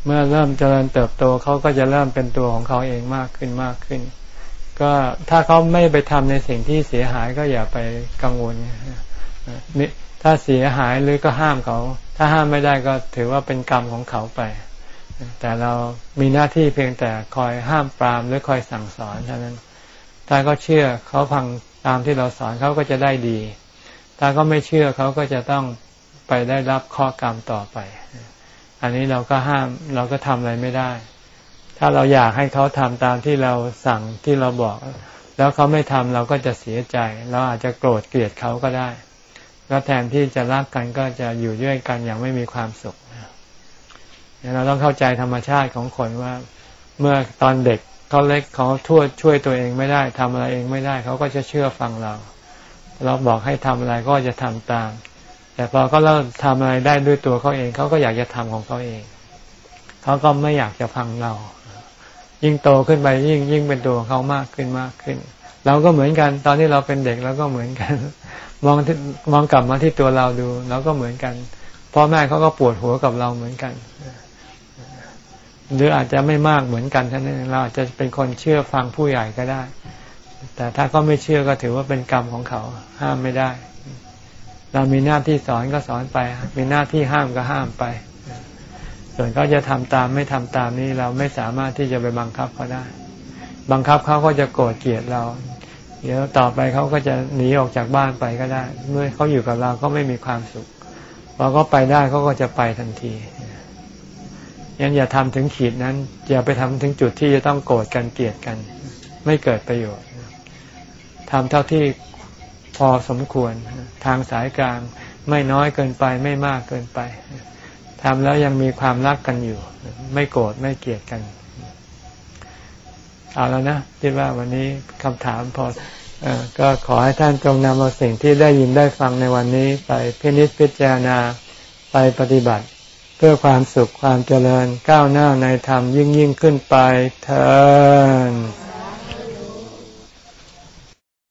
เมื่อเริ่มเจริญเติบโตเขาก็จะเริ่มเป็นตัวของเขาเองมากขึ้นมากขึ้นก็ถ้าเขาไม่ไปทำในสิ่งที่เสียหายก็อย่าไปกังวลถ้าเสียหายหรือก็ห้ามเขาถ้าห้ามไม่ได้ก็ถือว่าเป็นกรรมของเขาไปแต่เรามีหน้าที่เพียงแต่คอยห้ามปรามหรือคอยสั่งสอนเท่านั้นถ้าเขาเชื่อเขาฟังตามที่เราสอนเขาก็จะได้ดีถ้าเขาไม่เชื่อเขาก็จะต้องไปได้รับข้อกรรมต่อไปอันนี้เราก็ห้ามเราก็ทำอะไรไม่ได้ถ้าเราอยากให้เขาทำตามที่เราสั่งที่เราบอกแล้วเขาไม่ทำเราก็จะเสียใจเราอาจจะโกรธเกลียดเขาก็ได้แล้วแทนที่จะรักกันก็จะอยู่ด้วยกันอย่างไม่มีความสุขเราต้องเข้าใจธรรมชาติของคนว่าเมื่อตอนเด็กเขาเล็กเขาช่วยตัวเองไม่ได้ทำอะไรเองไม่ได้เขาก็จะเชื่อฟังเราบอกให้ทำอะไรก็จะทำตามแต่พอเขาเริ่มทำอะไรได้ด้วยตัวเขาเองเขาก็อยากจะทำของเขาเองเขาก็ไม่อยากจะฟังเรายิ่งโตขึ้นไปยิ่งเป็นตัวของเขามากขึ้นมากขึ้นเราก็เหมือนกันตอนที่เราเป็นเด็กเราก็เหมือนกันมองกลับมาที่ตัวเราดูเราก็เหมือนกันพ่อแม่เขาก็ปวดหัวกับเราเหมือนกันหรืออาจจะไม่มากเหมือนกันท่านนี้เราอาจจะเป็นคนเชื่อฟังผู้ใหญ่ก็ได้แต่ถ้าเขาไม่เชื่อก็ถือว่าเป็นกรรมของเขาห้ามไม่ได้เรามีหน้าที่สอนก็สอนไปมีหน้าที่ห้ามก็ห้ามไปส่วนเขาจะทำตามไม่ทำตามนี้เราไม่สามารถที่จะไปบังคับเขาได้บังคับเขาก็จะโกรธเกลียดเราเดี๋ยวต่อไปเขาก็จะหนีออกจากบ้านไปก็ได้เมื่อเขาอยู่กับเราก็ไม่มีความสุขพอเขาไปได้เขาก็จะไปทันทีงั้นอย่าทำถึงขีดนั้นอย่าไปทำถึงจุดที่จะต้องโกรธกันเกลียดกันไม่เกิดประโยชน์ทำเท่าที่พอสมควรทางสายกลางไม่น้อยเกินไปไม่มากเกินไปทำแล้วยังมีความรักกันอยู่ไม่โกรธไม่เกลียดกันเอาแล้วนะคิดว่าวันนี้คำถามพอก็ขอให้ท่านจงนำเอาสิ่งที่ได้ยินได้ฟังในวันนี้ไปพินิจพิจารณาไปปฏิบัติเพื่อความสุขความเจริญก้าวหน้าในธรรมยิ่งขึ้นไปเถิด